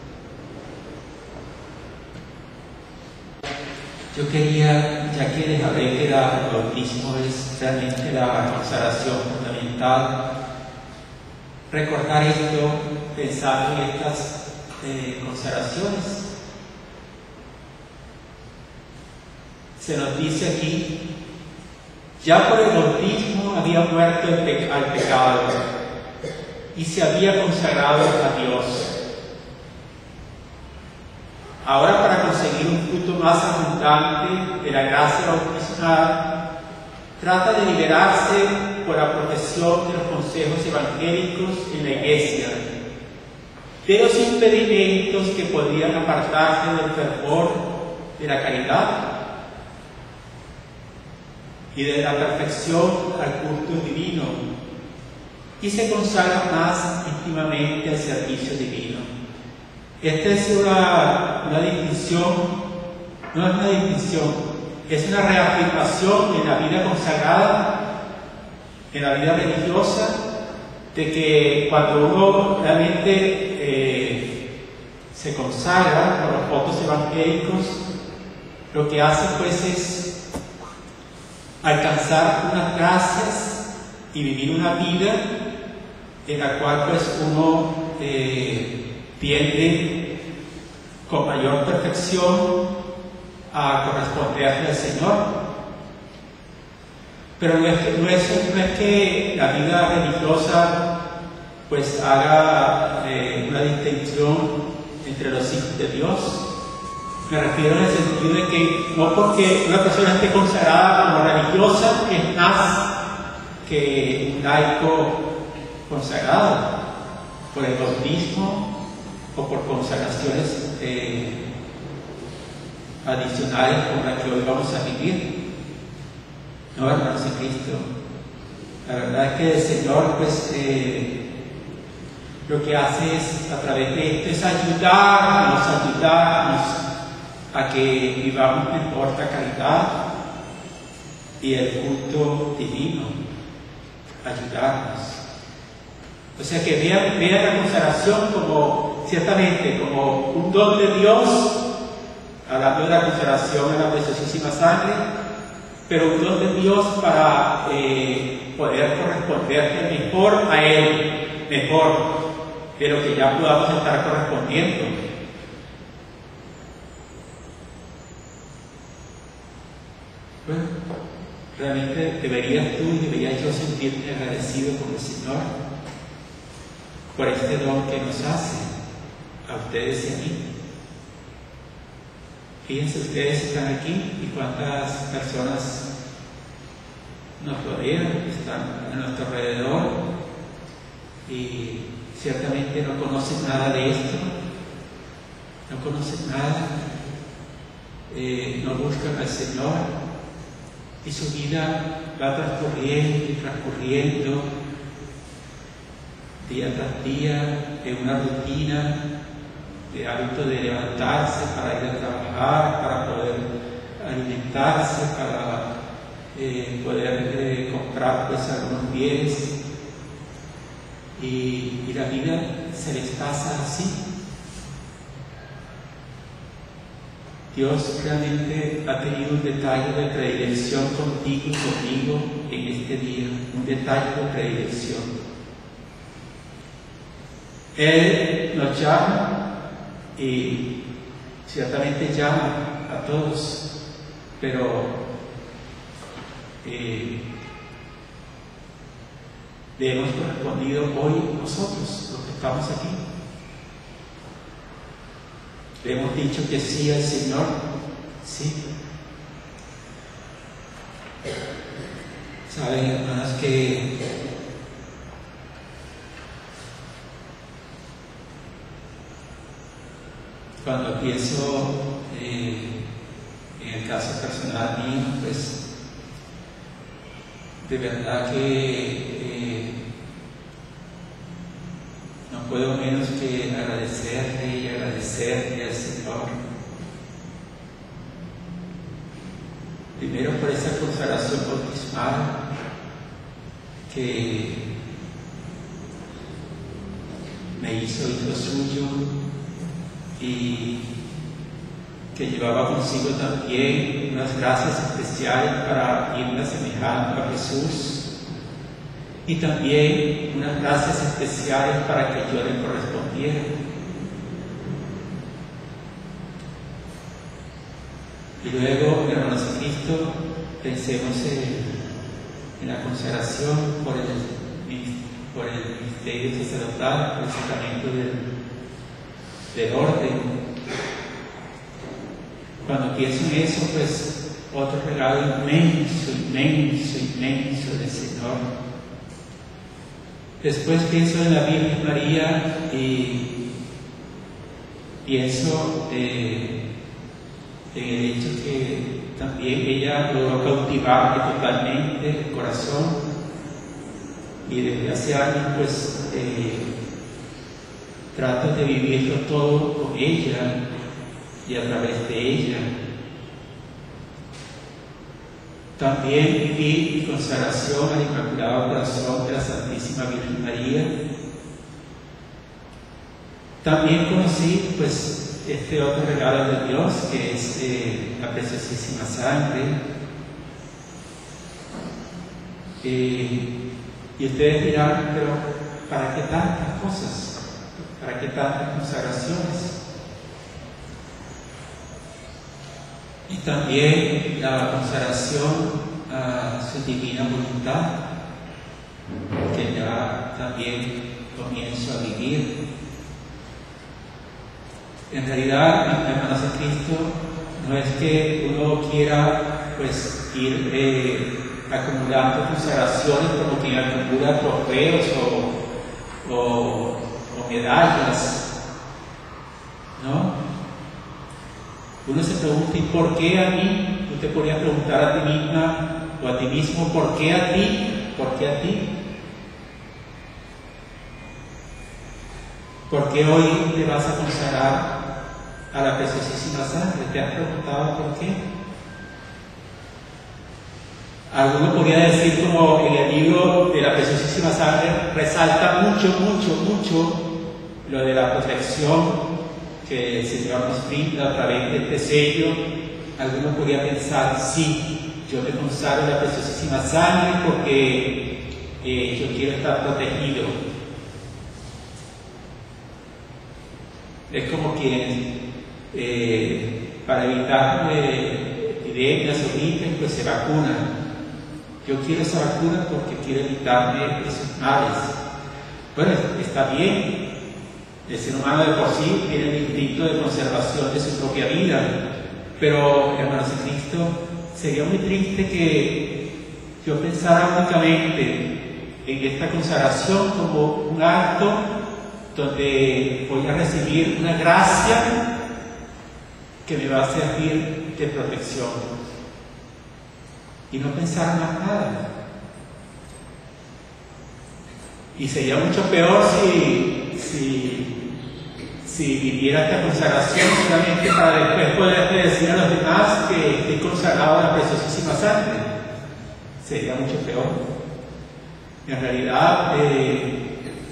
Yo quería, ya que les hablé que la- el bautismo es realmente la consagración fundamental, recordar esto pensando en estas eh, consagraciones. Se nos dice aquí, ya por el bautismo había muerto el pe- al pecado y se había consagrado a Dios. Ahora, para conseguir un fruto más abundante de la gracia bautismal, trata de liberarse por la profesión de los consejos evangélicos en la Iglesia, de los impedimentos que podrían apartarse del fervor de la caridad y de la perfección al culto divino, y se consagra más íntimamente al servicio divino. Esta es una, una distinción, no es una distinción, es una reafirmación en la vida consagrada, en la vida religiosa, de que cuando uno realmente eh, se consagra por los votos evangélicos, lo que hace pues es alcanzar unas gracias y vivir una vida en la cual pues uno eh, tiende con mayor perfección a corresponderle al Señor. Pero no es que, no es, no es que la vida religiosa pues haga eh, una distinción entre los hijos de Dios. Me refiero en el sentido de que no porque una persona esté consagrada como religiosa es más que un laico consagrado por el bautismo o por consagraciones eh, adicionales como las que hoy vamos a vivir. No, hermanos en Cristo, la verdad es que el Señor pues eh, lo que hace es, a través de esto, es ayudarnos, ayudarnos a que vivamos mejor la caridad y el culto divino, ayudarnos. O sea que vean, vean la consagración como, ciertamente, como un don de Dios, hablando de la consagración a la preciosísima sangre, pero un don de Dios para eh, poder corresponderle mejor a Él, mejor de lo que ya podamos estar correspondiendo. Bueno, realmente deberías tú y debería yo sentirme agradecido con el Señor por este don que nos hace a ustedes y a mí. Fíjense, ustedes están aquí y cuántas personas nos rodean, están a nuestro alrededor y ciertamente no conocen nada de esto, no conocen nada, eh, no buscan al Señor y su vida va transcurriendo y transcurriendo día tras día en una rutina de hábito de levantarse para ir a trabajar, para poder alimentarse, para eh, poder eh, comprar pues algunos bienes y, y la vida se les pasa así. Dios realmente ha tenido un detalle de predilección contigo y conmigo en este día, un detalle de predilección. Él nos llama y ciertamente llama a todos, pero eh, le hemos correspondido hoy nosotros, los que estamos aquí. Le hemos dicho que sí al Señor, sí. Saben, hermanos, que cuando pienso eh, en el caso personal mío, pues de verdad que eh, no puedo menos que agradecerle y agradecerle al Señor. Primero por esa consagración bautismal que me hizo hijo suyo y que llevaba consigo también unas gracias especiales para irme asemejando a Jesús y también unas gracias especiales para que yo le correspondiera. Y luego, hermanos de Cristo, pensemos en, en la consagración por el, por el ministerio sacerdotal, por el sacramento del, del orden. Cuando pienso en eso, pues otro regalo inmenso, inmenso, inmenso del Señor. Después pienso en la Virgen María y pienso eh, en el hecho que también ella logró cautivarme totalmente el corazón y desde hace años pues eh, trato de vivirlo todo con ella y a través de ella. También viví mi consagración al Inmaculado Corazón de la Santísima Virgen María. También conocí pues este otro regalo de Dios que es eh, la preciosísima sangre. Eh, y ustedes dirán, pero ¿para qué tantas cosas? ¿Para qué tantas consagraciones? Y también la consagración a su divina voluntad, que ya también comienzo a vivir. En realidad, hermanos de Cristo, no es que uno quiera pues ir eh, acumulando consagraciones como quien acumula trofeos o, o, o medallas, ¿no? Uno se pregunta, ¿y por qué a mí? Tú te podrías preguntar a ti misma o a ti mismo, ¿por qué a ti? ¿Por qué a ti? ¿Por qué hoy te vas a consagrar a la preciosísima sangre? ¿Te has preguntado por qué? Alguno podría decir, como en el libro de la preciosísima sangre resalta mucho, mucho, mucho lo de la protección que el Señor nos brinda a través de este sello. Algunos podrían pensar, sí, yo me consagro la preciosísima sangre porque eh, yo quiero estar protegido. Es como quien eh, para evitar eh, epidemias o gripes pues se vacuna. Yo quiero esa vacuna porque quiero evitarme esos males. Bueno, está bien. El ser humano de por sí tiene el instinto de conservación de su propia vida, Pero, hermanos en Cristo, sería muy triste que yo pensara únicamente en esta consagración como un acto donde voy a recibir una gracia que me va a servir de protección y no pensar más nada. Y sería mucho peor si, si si viviera esta consagración solamente para después poder decir a los demás que estoy consagrado a la preciosísima sangre. Sería mucho peor. En realidad, eh,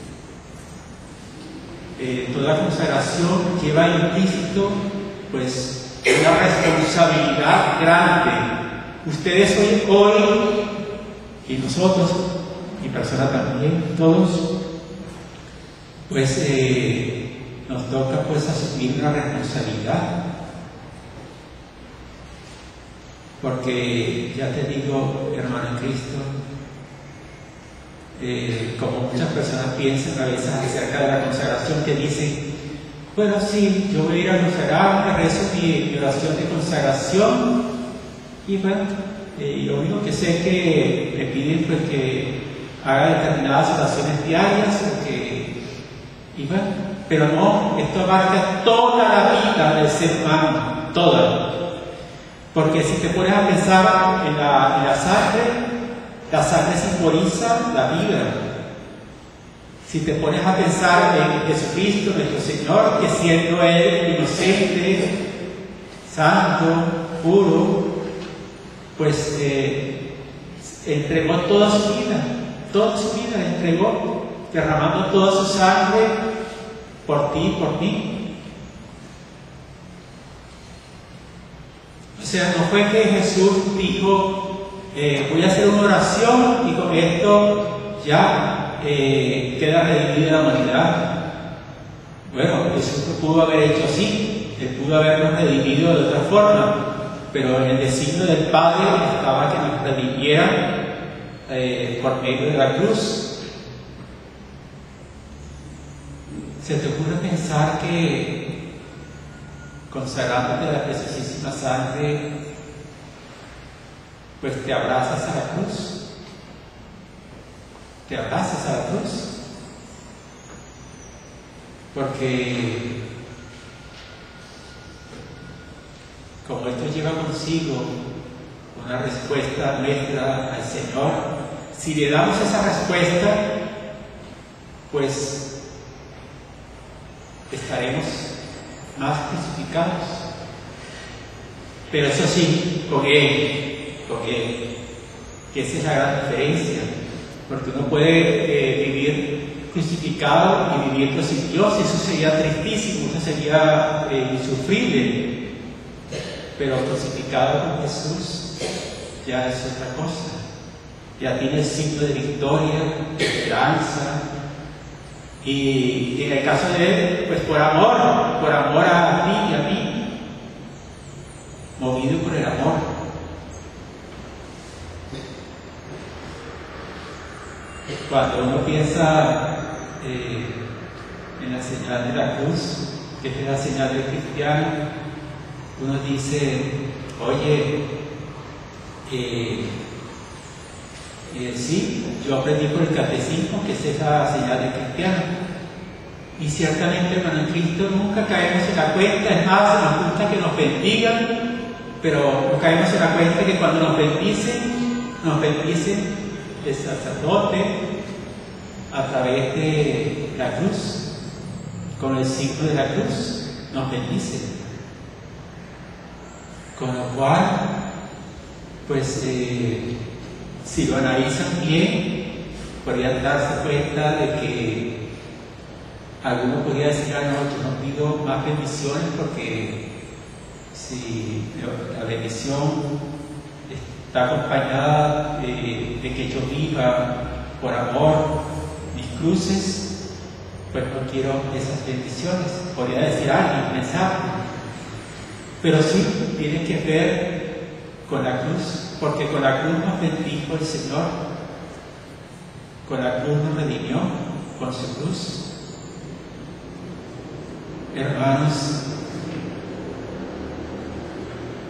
eh, toda consagración lleva implícito pues una responsabilidad grande. Ustedes hoy, hoy y nosotros, mi persona también, todos, pues eh, nos toca pues asumir una responsabilidad, porque ya te digo, hermano en Cristo, eh, como muchas personas piensan a veces acerca de la consagración, que dicen, bueno, sí, yo voy a ir a consagrarme, rezo mi, mi oración de consagración, y bueno, eh, lo único que sé es que me piden pues que haga determinadas oraciones diarias, o que, y bueno, pero no, esto abarca toda la vida del ser humano, toda. Porque si te pones a pensar en la, en la sangre, la sangre simboliza la vida. Si te pones a pensar en Jesucristo, nuestro Señor, que siendo Él inocente, santo, puro, pues eh, entregó toda su vida, toda su vida la entregó, derramando toda su sangre por ti, por mí. O sea, no fue que Jesús dijo, eh, voy a hacer una oración y con esto ya eh, queda redimida la humanidad. Bueno, Jesús lo pudo haber hecho así, Él pudo habernos redimido de otra forma, pero en el designio del Padre estaba que nos redimiera eh, por medio de la cruz. ¿Se te ocurre pensar que consagrándote a la preciosísima sangre, pues te abrazas a la cruz? ¿Te abrazas a la cruz? Porque como esto lleva consigo una respuesta nuestra al Señor, si le damos esa respuesta, pues estaremos más crucificados, pero eso sí, con Él, con Él, que esa es la gran diferencia, porque uno puede eh, vivir crucificado y viviendo sin Dios, eso sería tristísimo, eso sería eh, insufrible, pero crucificado con Jesús ya es otra cosa, ya tiene el signo de victoria, de esperanza. Y en el caso de Él, pues por amor, por amor a ti y a mí, movido por el amor. Cuando uno piensa eh, en la señal de la cruz, que es la señal del cristiano, uno dice, oye, eh, Eh, sí, yo aprendí por el catecismo que es esa señal de cristiano. Y ciertamente, hermano en Cristo, nunca caemos en la cuenta, es más, nos gusta que nos bendigan, pero no caemos en la cuenta que cuando nos bendicen, nos bendicen el sacerdote a través de la cruz, con el signo de la cruz, nos bendice. Con lo cual, pues, eh, si lo analizan bien, podrían darse cuenta de que alguno podría decir, ah, no, yo no pido más bendiciones porque si la bendición está acompañada de, de que yo viva por amor mis cruces, pues no quiero esas bendiciones. Podría decir alguien, pensar, pero sí tiene que ver con la cruz. Porque con la cruz nos bendijo el Señor, con la cruz nos redimió, con su cruz. Hermanos,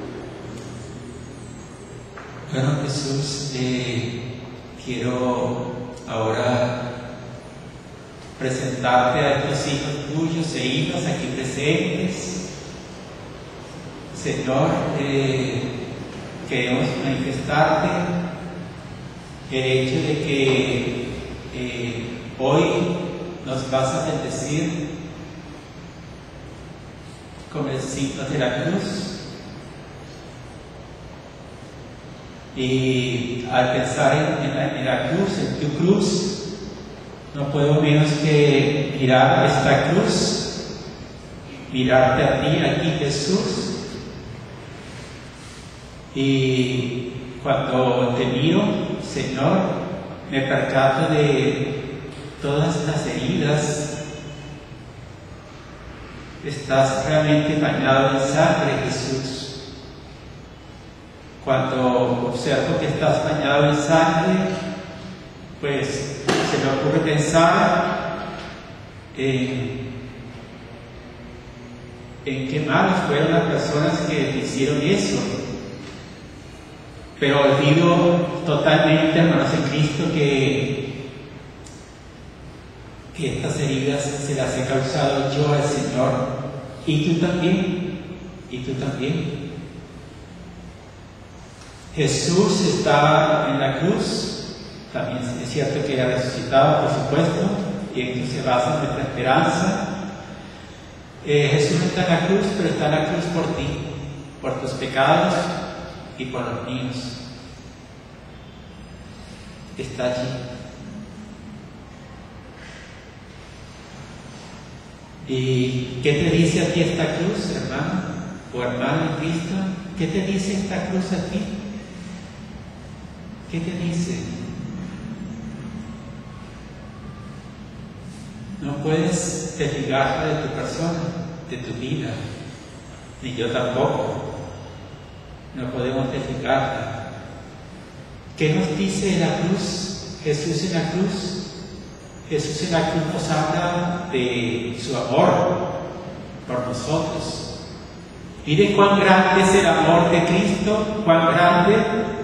Jesús, eh, quiero ahora presentarte a estos hijos tuyos e hijas aquí presentes. Señor, eh, queremos manifestarte el hecho de que eh, hoy nos vas a bendecir con el signo de la cruz. Y al pensar en, en, la, en la cruz, en tu cruz, no puedo menos que mirar esta cruz, mirarte a ti, aquí Jesús. Y cuando te miro, Señor, me percato de todas las heridas. Estás realmente bañado en sangre, Jesús. Cuando observo que estás bañado en sangre, pues se me ocurre pensar en, en qué malos fueron las personas que hicieron eso. Pero olvido totalmente, hermanos en Cristo, que, que estas heridas se las he causado yo al Señor. Y tú también, y tú también. Jesús está en la cruz, también es cierto que ha resucitado, por supuesto, y en eso se basa nuestra esperanza. Eh, Jesús está en la cruz, pero está en la cruz por ti, por tus pecados y por los míos. Está allí. ¿Y qué te dice a ti esta cruz, hermano o hermano en Cristo? ¿Qué te dice esta cruz a ti? ¿Qué te dice? No puedes desligarla de tu persona, de tu vida, ni yo tampoco. No podemos desligarla. ¿Qué nos dice la cruz? Jesús en la cruz. Jesús en la cruz nos habla de su amor por nosotros. Miren cuán grande es el amor de Cristo, cuán grande,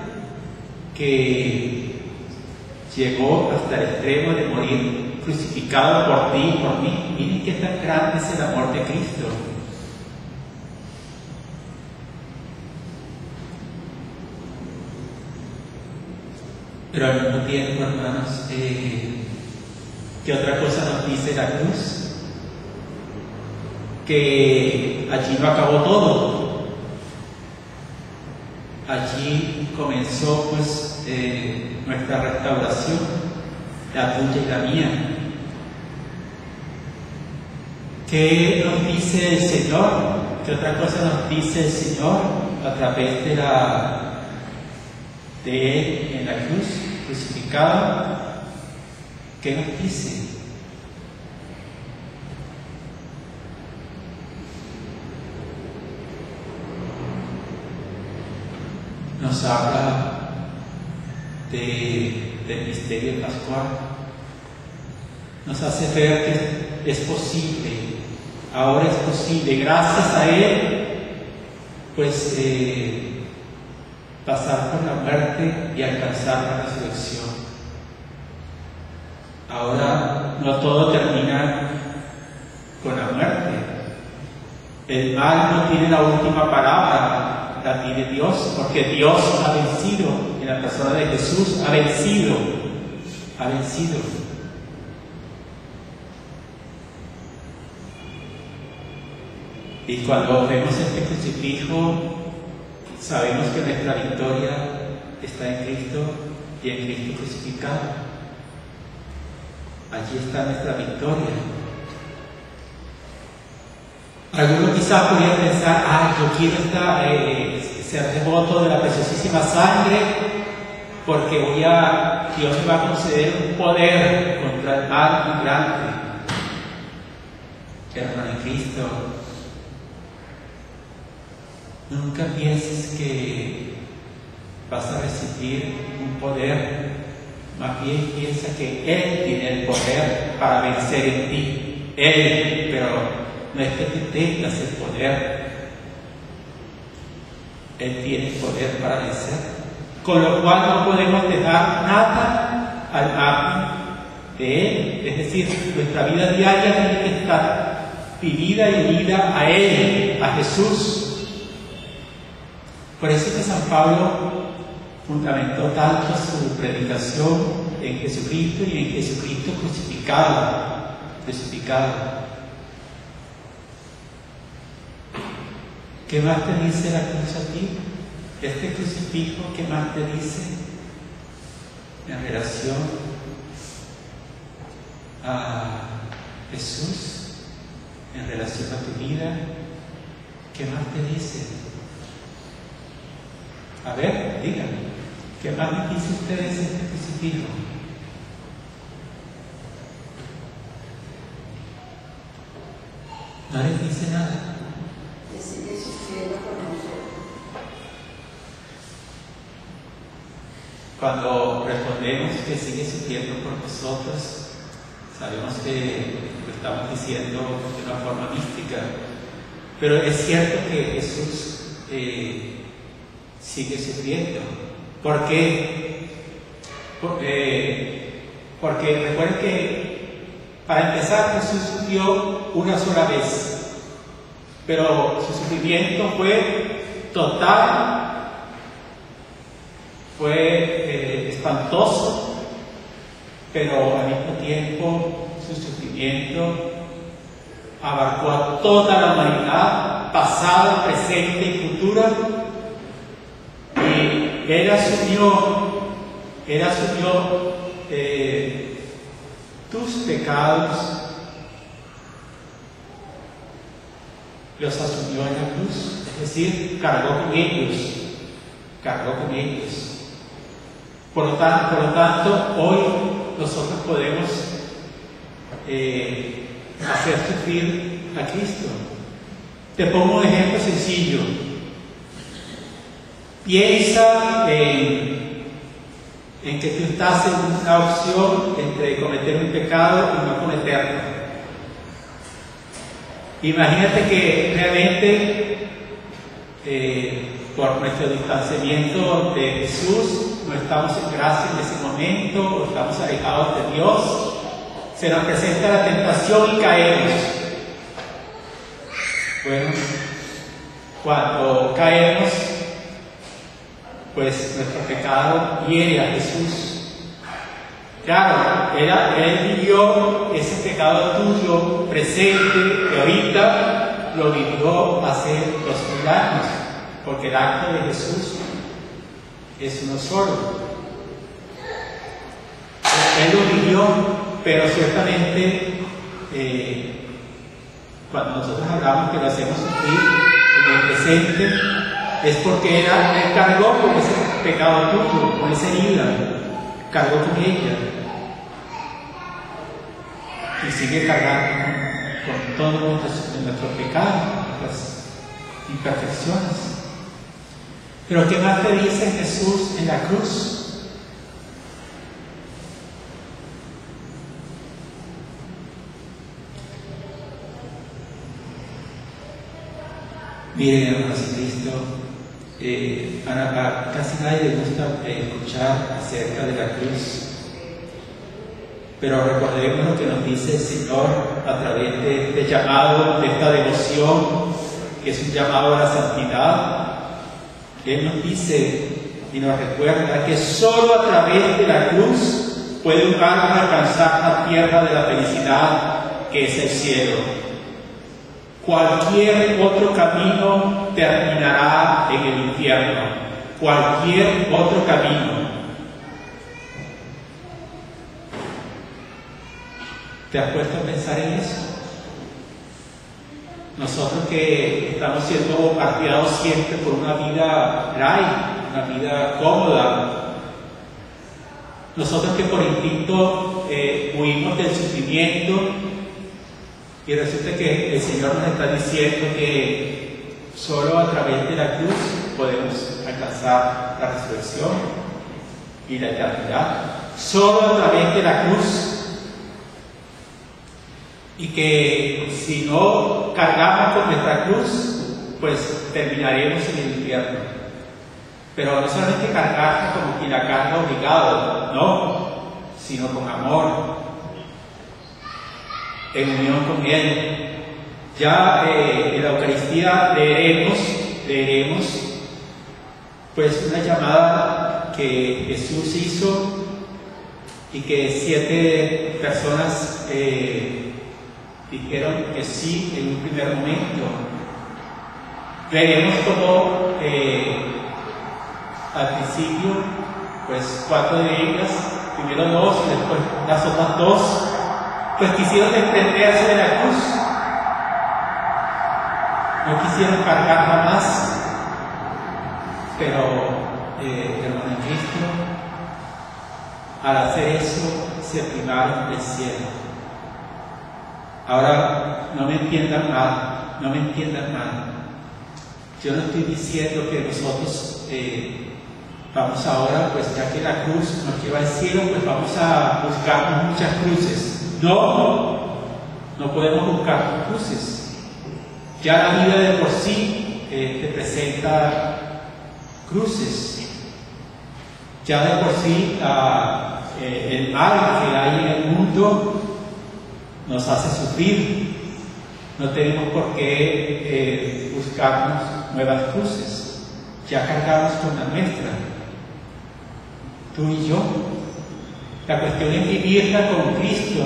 que llegó hasta el extremo de morir crucificado por ti y por mí. Miren qué tan grande es el amor de Cristo. Pero al mismo tiempo, hermanos, eh, ¿qué otra cosa nos dice la cruz? Que allí no acabó todo. Allí comenzó pues eh, nuestra restauración, la tuya y la mía. ¿Qué nos dice el Señor? ¿Qué otra cosa nos dice el Señor a través de la de Él en la cruz, crucificado? ¿Qué nos dice? Nos habla de, del misterio pascual. Nos hace ver que es posible, ahora es posible, gracias a Él, pues eh, pasar por la muerte y alcanzar la resurrección. Ahora no todo termina con la muerte. El mal no tiene la última palabra, la tiene Dios, porque Dios ha vencido, en la persona de Jesús ha vencido, ha vencido. Y cuando vemos este crucifijo, sabemos que nuestra victoria está en Cristo y en Cristo crucificado. Allí está nuestra victoria. Algunos quizás podrían pensar, ah, yo quiero estar, eh, ser devoto de la preciosísima sangre, porque voy a, Dios me va a conceder un poder contra el mal muy grande. Hermano en Cristo, nunca pienses que vas a recibir un poder, más bien piensa que Él tiene el poder para vencer en ti. Él, pero no es que tú tengas el poder, Él tiene el poder para vencer. con lo cual no podemos dejar nada al margen de Él. Es decir, nuestra vida diaria tiene que estar vivida y unida a Él, a Jesús. Por eso es que San Pablo fundamentó tanto su predicación en Jesucristo y en Jesucristo crucificado, crucificado. ¿Qué más te dice la cruz a ti? Este crucifijo, ¿qué más te dice en relación a Jesús, en relación a tu vida? ¿Qué más te dice? A ver, díganme, ¿qué más me dice ustedes este crucifijo? No les dice nada. Que sigue sufriendo por nosotros. Cuando respondemos que sigue sufriendo por nosotros, sabemos que lo estamos diciendo de una forma mística, pero es cierto que Jesús eh, sigue sufriendo. ¿Por qué? Porque, porque recuerden que para empezar Jesús sufrió una sola vez, pero su sufrimiento fue total, fue eh, espantoso, pero al mismo tiempo su sufrimiento abarcó a toda la humanidad, pasada, presente y futura. Y Él asumió, Él asumió eh, tus pecados, los asumió en la cruz, es decir, cargó con ellos, cargó con ellos. Por lo tanto, por lo tanto hoy nosotros podemos eh, hacer sufrir a Cristo. Te pongo un ejemplo sencillo. Piensa en, en que tú estás en una opción entre cometer un pecado y no cometerlo. Imagínate que realmente eh, por nuestro distanciamiento de Jesús no estamos en gracia en ese momento, o estamos alejados de Dios, se nos presenta la tentación y caemos. Bueno, cuando caemos, pues nuestro pecado hiere a Jesús. Claro, él, él vivió ese pecado tuyo presente, que ahorita lo vivió hace dos mil años, porque el acto de Jesús es uno solo. Él lo vivió, pero ciertamente eh, cuando nosotros hablamos que lo hacemos sufrir en el presente, es porque era, Él cargó con ese pecado tuyo, con esa herida, cargó con ella y sigue cargando con, con todos nuestros, nuestros pecados, nuestras imperfecciones. Pero ¿qué más te dice Jesús en la cruz? Miren, hermanos en Cristo, eh, a, a casi nadie le gusta eh, escuchar acerca de la cruz, pero recordemos lo que nos dice el Señor a través de este llamado, de esta devoción, que es un llamado a la santidad. Él nos dice y nos recuerda que solo a través de la cruz puede un alma alcanzar la tierra de la felicidad, que es el cielo. Cualquier otro camino terminará en el infierno. Cualquier otro camino. ¿Te has puesto a pensar en eso? Nosotros que estamos siendo bombardeados siempre por una vida light, una vida cómoda. Nosotros que por instinto eh, huimos del sufrimiento, y resulta que el Señor nos está diciendo que solo a través de la cruz podemos alcanzar la resurrección y la eternidad. Solo a través de la cruz. Y que si no cargamos con nuestra cruz, pues terminaremos en el infierno. Pero no solamente cargarla como quien la carga obligado, no, sino con amor, en unión con Él. Ya eh, en la Eucaristía leeremos, leeremos pues una llamada que Jesús hizo y que siete personas eh, dijeron que sí en un primer momento. Veremos cómo eh, al principio, pues cuatro de ellas, primero dos y después las otras dos, pues quisieron desprenderse de la cruz, no quisieron cargarla más, pero eh, hermano Cristo, al hacer eso, se privaron del cielo. Ahora, no me entiendan mal, no me entiendan mal. Yo no estoy diciendo que nosotros eh, vamos ahora, pues ya que la cruz nos lleva al cielo, pues vamos a buscar muchas cruces. No, no podemos buscar cruces. Ya la vida de por sí eh, te presenta cruces. Ya de por sí la, eh, el mal que hay en el mundo nos hace sufrir. No tenemos por qué eh, buscarnos nuevas cruces. Ya cargamos con la nuestra, tú y yo. La cuestión es vivirla con Cristo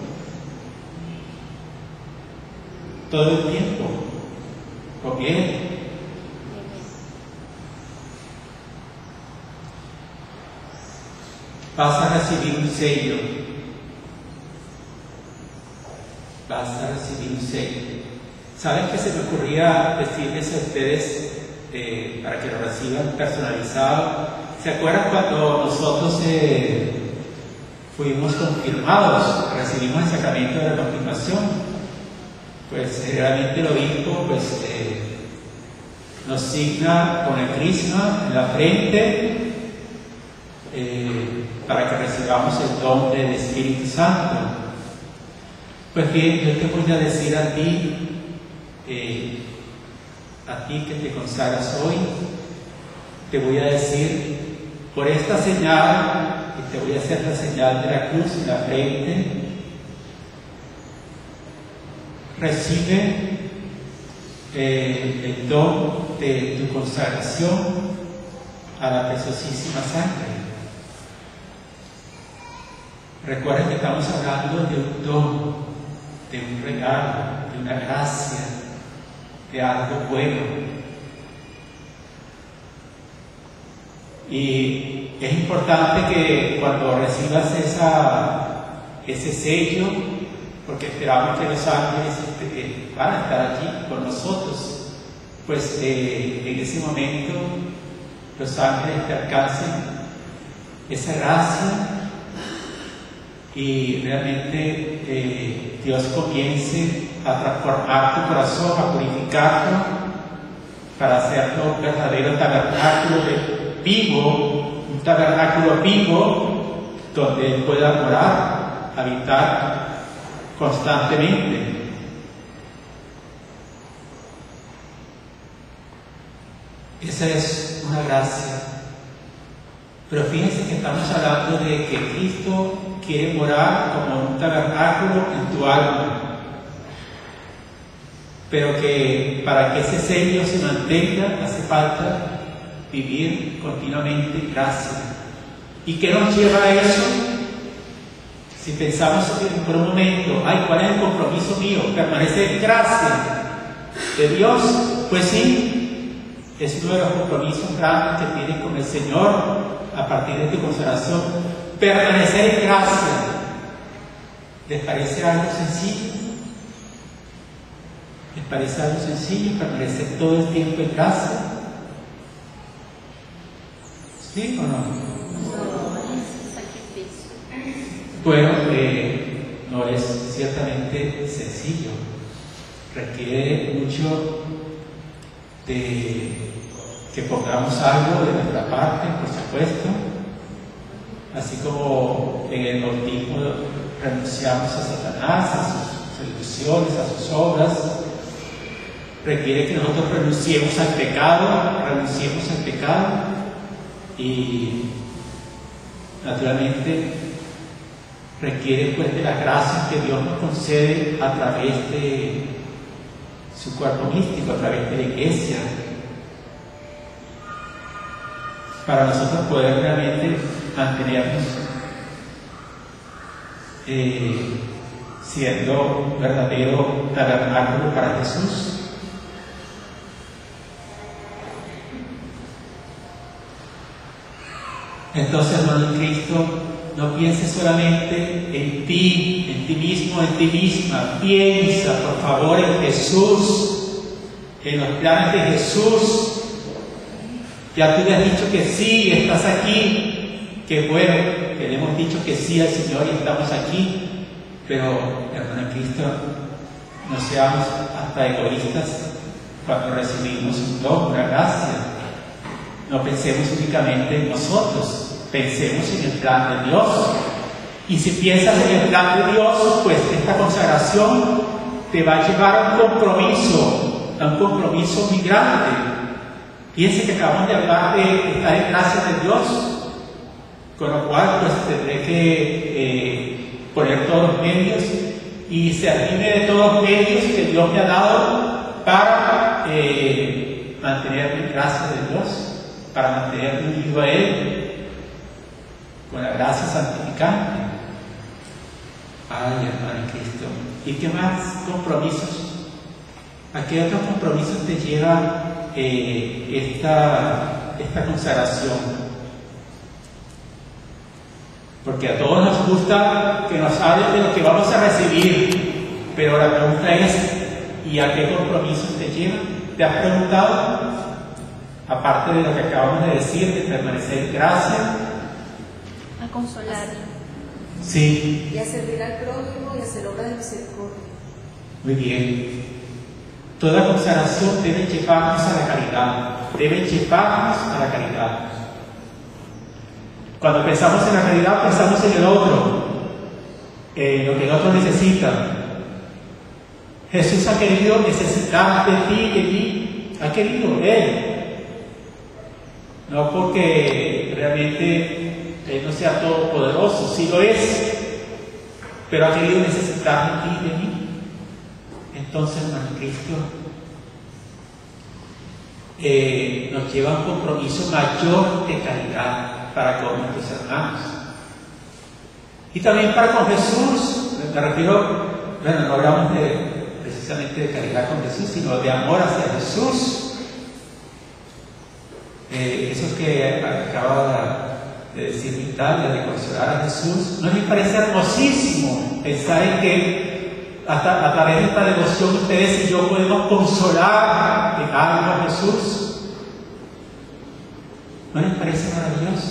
todo el tiempo, con Él. Vas a recibir un sello. Vas a recibir un sello. ¿Saben qué se me ocurría decirles a ustedes eh, para que lo reciban personalizado? ¿Se acuerdan cuando nosotros eh, fuimos confirmados, recibimos el sacramento de la confirmación? Pues generalmente el obispo pues, eh, nos signa con el crisma en la frente eh, para que recibamos el don del Espíritu Santo. Pues bien, yo te voy a decir a ti, eh, a ti que te consagras hoy, te voy a decir, por esta señal, y te voy a hacer la señal de la cruz en la frente, recibe eh, el don de tu consagración a la preciosísima sangre. Recuerden que estamos hablando de un don, de un regalo, de una gracia, de algo bueno. Y es importante que cuando recibas esa, ese sello, porque esperamos que los ángeles eh, van a estar aquí con nosotros, pues eh, en ese momento los ángeles te alcancen esa gracia y realmente eh, Dios comience a transformar tu corazón, a purificarlo, para hacerlo un verdadero tabernáculo de vivo, un tabernáculo vivo donde Él pueda morar, habitar constantemente. Esa es una gracia. Pero fíjense que estamos hablando de que Cristo quiere morar como un tabernáculo en tu alma. Pero que para que ese sello se mantenga hace falta vivir continuamente en gracia. ¿Y qué nos lleva a eso? Si pensamos por un momento, ay, ¿cuál es el compromiso mío? Permanecer en gracia de Dios. Pues sí, es uno de los compromisos grandes que tienes con el Señor a partir de tu consagración. Permanecer en gracia. ¿Les parece algo sencillo? ¿Les parece algo sencillo permanecer todo el tiempo en gracia? ¿Sí o no? Bueno, eh, no es ciertamente sencillo. Requiere mucho de que pongamos algo de nuestra parte, por supuesto. Así como en el bautismo renunciamos a Satanás, a sus ilusiones, a sus obras, requiere que nosotros renunciemos al pecado, renunciemos al pecado y naturalmente requiere pues de las gracias que Dios nos concede a través de su cuerpo místico, a través de la iglesia, para nosotros poder realmente mantenernos eh, siendo verdadero tabernáculo para Jesús. Entonces, hermano en Cristo, no pienses solamente en ti, en ti mismo, en ti misma. Piensa, por favor, en Jesús, en los planes de Jesús. Ya tú le has dicho que sí, estás aquí. Qué bueno que le hemos dicho que sí al Señor y estamos aquí. Pero, hermano en Cristo, no seamos hasta egoístas cuando recibimos un don, una gracia. No pensemos únicamente en nosotros. Pensemos en el plan de Dios. Y si piensas en el plan de Dios, pues esta consagración te va a llevar a un compromiso, a un compromiso muy grande. Piense que acabamos de hablar de estar en gracia de Dios, con lo cual pues tendré que eh, poner todos los medios y servirme de todos los medios que Dios me ha dado para eh, mantenerme en gracia de Dios, para mantenerme unido a Él, con la gracia santificante. Ay, hermano en Cristo. ¿Y qué más compromisos? ¿A qué otros compromisos te lleva eh, esta, esta consagración? Porque a todos nos gusta que nos hablen de lo que vamos a recibir, pero la pregunta es, ¿y a qué compromisos te lleva? ¿Te has preguntado? Aparte de lo que acabamos de decir, de permanecer en gracia, a consolar. Sí. Y a servir al prójimo y a hacer obras de misericordia. Muy bien. Toda consagración debe llevarnos a la caridad, debe llevarnos a la caridad. Cuando pensamos en la caridad, pensamos en el otro, en lo que el otro necesita. Jesús ha querido necesitar de ti y de mí, ha querido Él. No porque realmente Él no sea todopoderoso, sí lo es, pero ha querido necesitar de ti y de mí. Entonces, hermano Cristo, eh, nos lleva a un compromiso mayor de caridad para con nuestros hermanos. Y también para con Jesús. Me refiero, bueno, no hablamos de, precisamente de caridad con Jesús, sino de amor hacia Jesús. Eh, eso que acaba de decir Vitalia, de consolar a Jesús, ¿no les parece hermosísimo pensar en que hasta a través de esta devoción ustedes y yo podemos consolar en algo a Jesús? ¿No les parece maravilloso?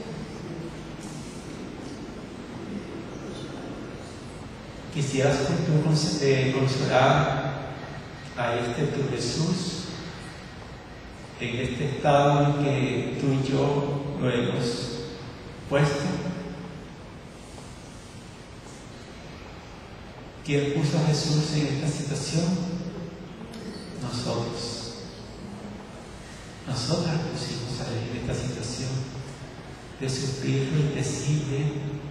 ¿Quisieras tú consolar a este tu Jesús en este estado en que tú y yo lo hemos puesto? ¿Quién puso a Jesús en esta situación? Nosotros. Nosotras pusimos a Él en esta situación de sufrir lo indecible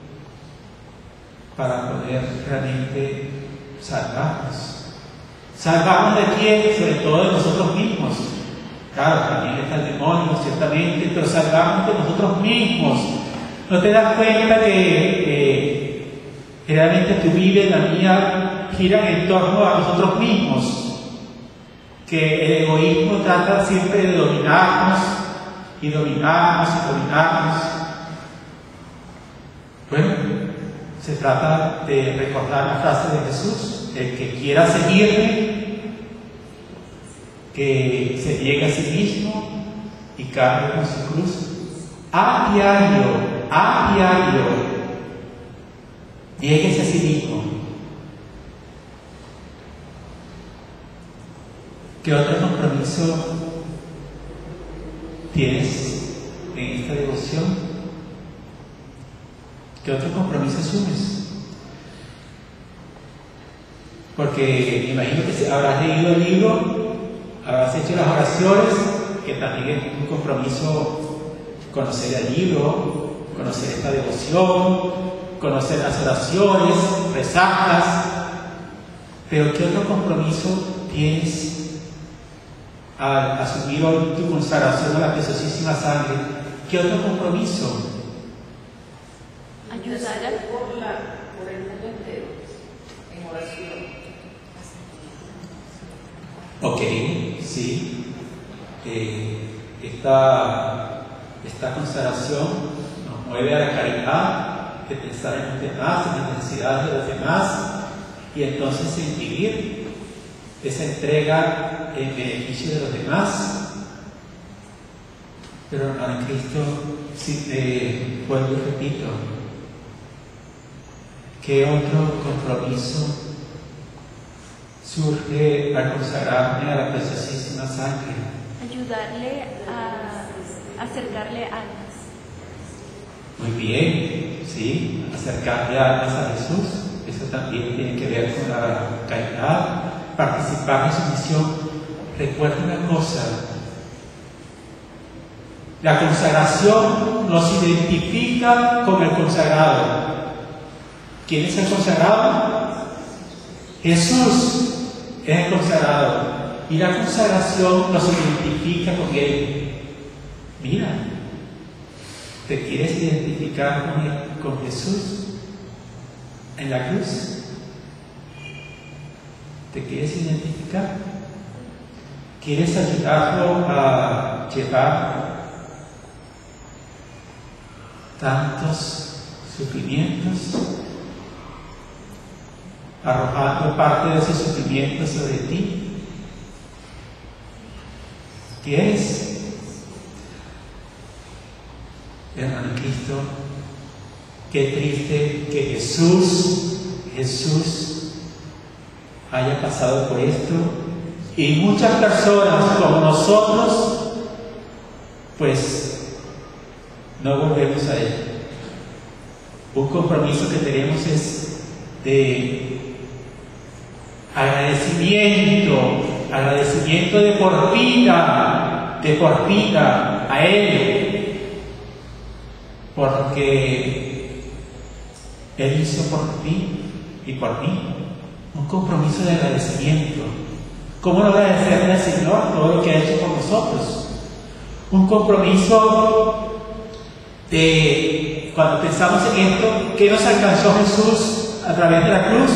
para poder realmente salvarnos. ¿Salvarnos de quién? Sobre todo de nosotros mismos. Claro, también está el demonio, ciertamente, pero salvarnos de nosotros mismos. ¿No te das cuenta que eh, realmente tu vida y la mía giran en torno a nosotros mismos? Que el egoísmo trata siempre de dominarnos y dominarnos y dominarnos. Bueno, se trata de recordar la frase de Jesús: el que quiera seguirme, que se niegue a sí mismo y cargue con su cruz a diario, a diario. Niéguese a sí mismo. ¿Qué otro compromiso tienes en esta devoción? ¿Qué otro compromiso asumes? Porque me imagino que habrás leído el libro, habrás hecho las oraciones, que también es un compromiso conocer el libro, conocer esta devoción, conocer las oraciones, rezarlas. Pero ¿qué otro compromiso tienes al asumir hoy tu consagración a la preciosísima sangre? ¿Qué otro compromiso? Ayudar a... por, la, por el mundo entero, en oración. Ok, sí. Eh, esta, esta consagración nos mueve a la caridad, de pensar en los demás, en las necesidades de los demás, y entonces en vivir esa entrega en beneficio de los demás. Pero hermano en Cristo, sí, eh, vuelvo y repito, ¿qué otro compromiso surge al consagrarme a la preciosísima sangre? Ayudarle a acercarle almas. Muy bien, sí, acercarle almas a Jesús. Eso también tiene que ver con la caridad, participar en su misión. Recuerda una cosa: la consagración nos identifica con el consagrado. ¿Quién es el consagrado? Jesús es el consagrado. Y la consagración nos identifica con Él. Mira, ¿te quieres identificar con, él, con Jesús en la cruz? ¿Te quieres identificar? ¿Quieres ayudarlo a llevar tantos sufrimientos, arrojando parte de esos sufrimientos sobre ti? ¿Quieres? Hermano Cristo, qué triste que Jesús, Jesús haya pasado por esto, y muchas personas como nosotros, pues no volvemos a Él. Un compromiso que tenemos es de agradecimiento, agradecimiento de por vida, de por vida a Él, porque Él hizo por ti y por mí. Un compromiso de agradecimiento. ¿Cómo no agradecerle al Señor todo lo que ha hecho por nosotros? Un compromiso de, cuando pensamos en esto, ¿qué nos alcanzó Jesús a través de la cruz?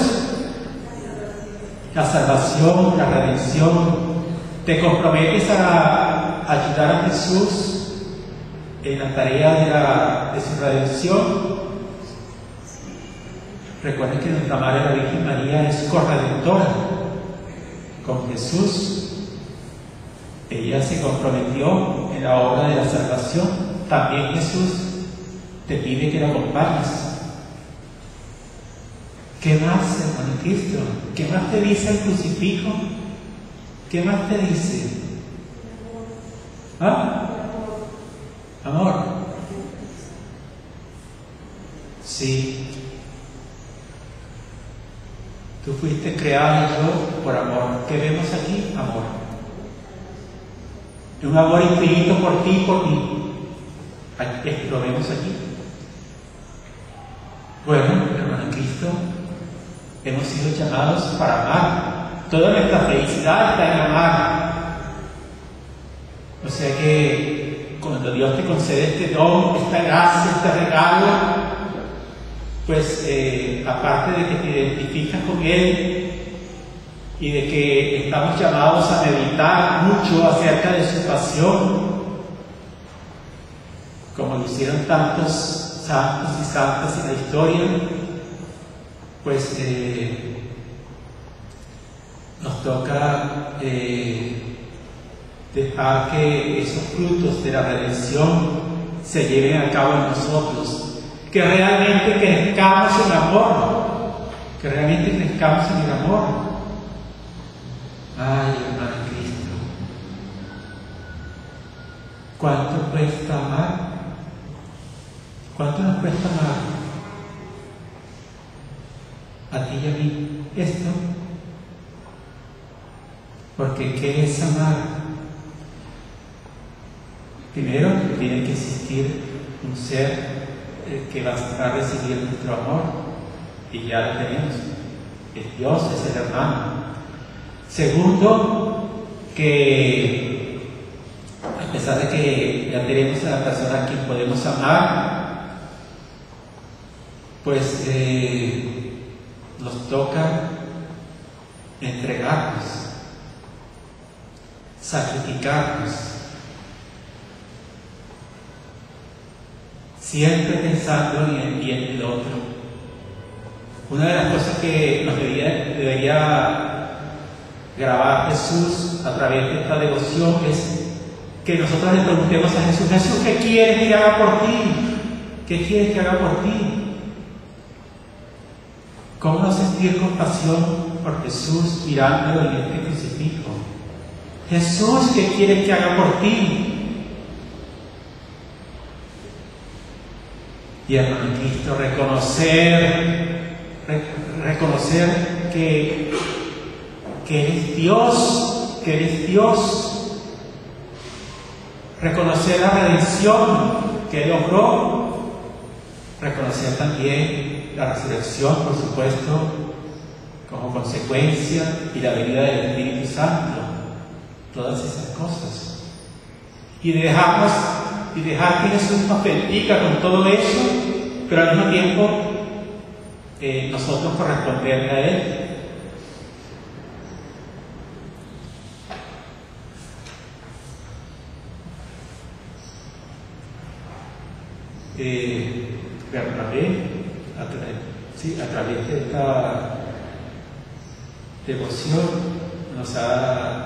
La salvación, la redención. ¿Te comprometes a ayudar a Jesús en la tarea de, la, de su redención? Recuerden que nuestra Madre la Virgen María es corredentora con Jesús. Ella se comprometió en la obra de la salvación. También Jesús te pide que la acompañes. ¿Qué más, hermano Cristo? ¿Qué más te dice el crucifijo? ¿Qué más te dice? ¿Ah? Amor. Sí. Tú fuiste creado y yo por amor. ¿Qué vemos aquí? Amor. Un amor infinito por ti y por mí. Lo vemos aquí. Bueno, hermano Cristo, hemos sido llamados para amar. Toda nuestra felicidad está en amar. O sea que cuando Dios te concede este don, esta gracia, este regalo, pues eh, aparte de que te identificas con Él y de que estamos llamados a meditar mucho acerca de su pasión, como lo hicieron tantos santos y santas en la historia, pues eh, nos toca eh, dejar que esos frutos de la redención se lleven a cabo en nosotros. Que realmente crezcamos en amor, que realmente crezcamos en el amor. Ay, hermano Cristo, ¿cuánto cuesta amar? ¿Cuánto nos cuesta amar? A ti y a mí, esto. Porque ¿qué es amar? Primero, tiene que existir un ser eh, que va a recibir nuestro amor, y ya lo tenemos. Es Dios, es el hermano. Segundo, que a pesar de que ya tenemos a la persona a quien podemos amar, pues eh, nos toca entregarnos, sacrificarnos, siempre pensando en el bien del otro. Una de las cosas que nos debería, debería grabar Jesús a través de esta devoción es que nosotros le preguntemos a Jesús: Jesús, ¿qué quieres que haga por ti? ¿Qué quieres que haga por ti? ¿Cómo no sentir compasión por Jesús mirándolo en este crucifijo? Jesús, ¿qué quieres que haga por ti? Y hermano en Cristo, reconocer, re, reconocer que, que eres Dios, que eres Dios. Reconocer la redención que Él logró. Reconocer también la resurrección, por supuesto, como consecuencia, y la venida del Espíritu Santo. Todas esas cosas. Y dejarnos, y dejar que Jesús nos bendiga con todo eso, pero al mismo tiempo eh, nosotros corresponderle a Él. Eh, Bernabé, a, tra sí, a través de esta devoción, nos ha,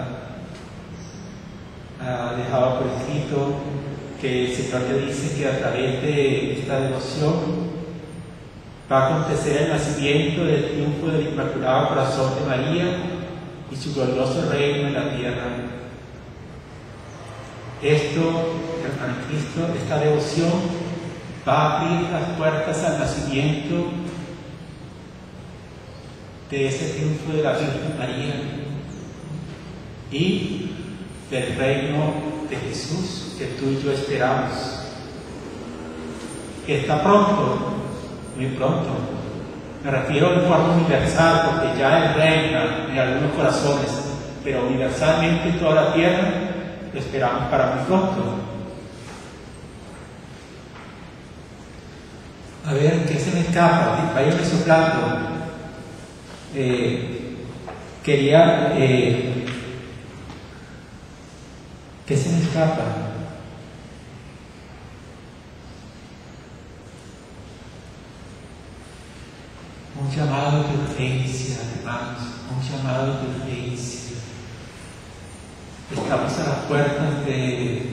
ha dejado por escrito que el Señor le dice que a través de esta devoción va a acontecer el nacimiento del triunfo del Inmaculado Corazón de María y su glorioso reino en la tierra. Esto, hermano Cristo, esta devoción va a abrir las puertas al nacimiento de ese triunfo de la Virgen María y del reino de Jesús que tú y yo esperamos, que está pronto, muy pronto. Me refiero en forma universal, porque ya Él reina en algunos corazones, pero universalmente en toda la tierra lo esperamos para muy pronto. A ver, ¿qué se me escapa? Váyame soplando. Eh, quería... Eh, ¿Qué se me escapa? Un llamado de urgencia, hermanos, un llamado de urgencia. Estamos a las puertas de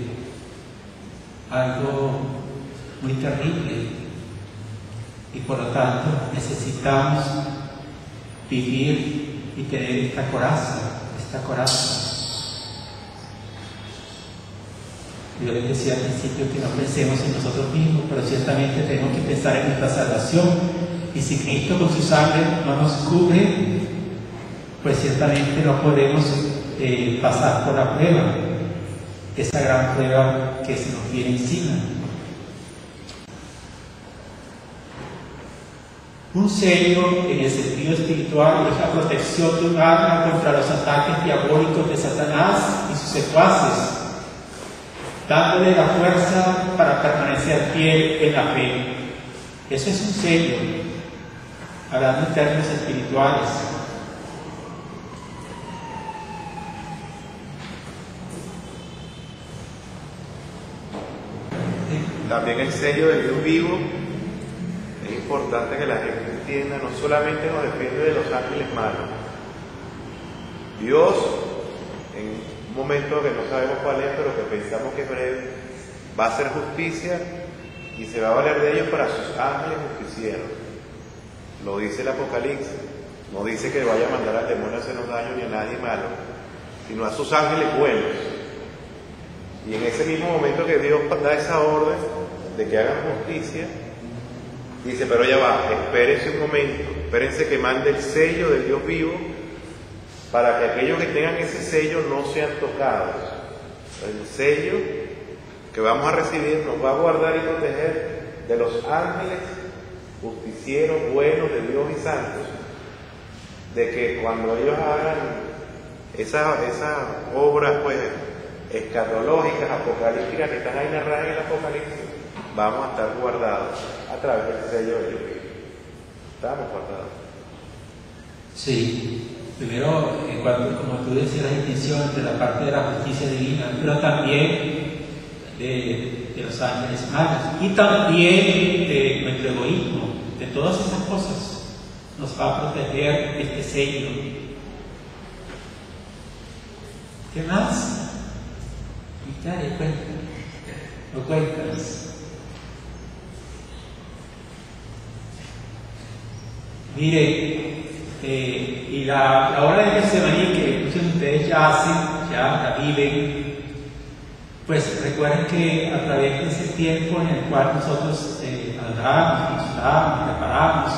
algo muy terrible. Y por lo tanto necesitamos vivir y tener esta coraza, esta coraza. Yo les decía al principio que no pensemos en nosotros mismos, pero ciertamente tenemos que pensar en nuestra salvación. Y si Cristo con su sangre no nos cubre, pues ciertamente no podemos eh, pasar por la prueba, esa gran prueba que se nos viene encima. Un sello, en el sentido espiritual, es la protección de un alma contra los ataques diabólicos de Satanás y sus secuaces, dándole la fuerza para permanecer fiel en la fe. Eso es un sello, hablando en términos espirituales. También el sello del Dios vivo. Es importante que la gente entienda, no solamente nos defiende de los ángeles malos. Dios, en un momento que no sabemos cuál es, pero que pensamos que es breve, va a hacer justicia y se va a valer de ellos para sus ángeles justicieros. Lo dice el Apocalipsis. No dice que vaya a mandar al demonio a hacernos daño ni a nadie malo, sino a sus ángeles buenos. Y en ese mismo momento que Dios da esa orden de que hagan justicia, dice, pero ya va, espérense un momento, espérense que mande el sello del Dios vivo para que aquellos que tengan ese sello no sean tocados. El sello que vamos a recibir nos va a guardar y proteger de los ángeles justicieros, buenos de Dios y santos, de que cuando ellos hagan esas esas obras pues escatológicas, apocalípticas que están ahí narradas en el Apocalipsis, vamos a estar guardados a través del sello de Dios. Estamos guardados. Sí, primero, en cuanto, como tú decías, la distinción entre la parte de la justicia divina, pero también de, de los ángeles malos, y también de nuestro egoísmo, de todas esas cosas, nos va a proteger este sello. ¿Qué más? Victoria, cuéntanos. ¿Lo cuentas? Mire, eh, y la, la obra de Getsemaní que muchos de ustedes ya hacen, ya la viven, pues recuerden que a través de ese tiempo en el cual nosotros eh, adoramos, consultamos, preparamos,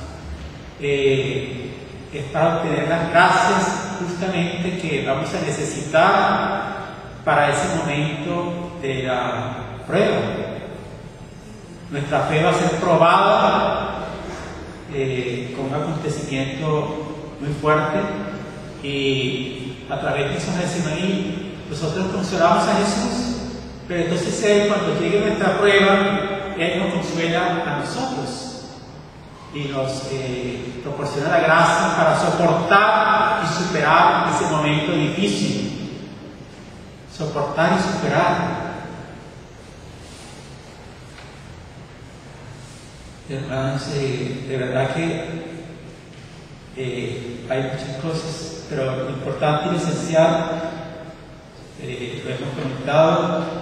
eh, es para obtener las gracias justamente que vamos a necesitar para ese momento de la prueba. Nuestra fe va a ser probada eh, con un acontecimiento muy fuerte, y a través de esos Getsemaní nosotros consolamos a Jesús, pero entonces Él, cuando llegue nuestra prueba, Él nos consuela a nosotros y nos eh, proporciona la gracia para soportar y superar ese momento difícil. Soportar y superar. Hermanos, eh, de verdad que eh, hay muchas cosas, pero lo importante y lo esencial, eh, lo hemos comentado,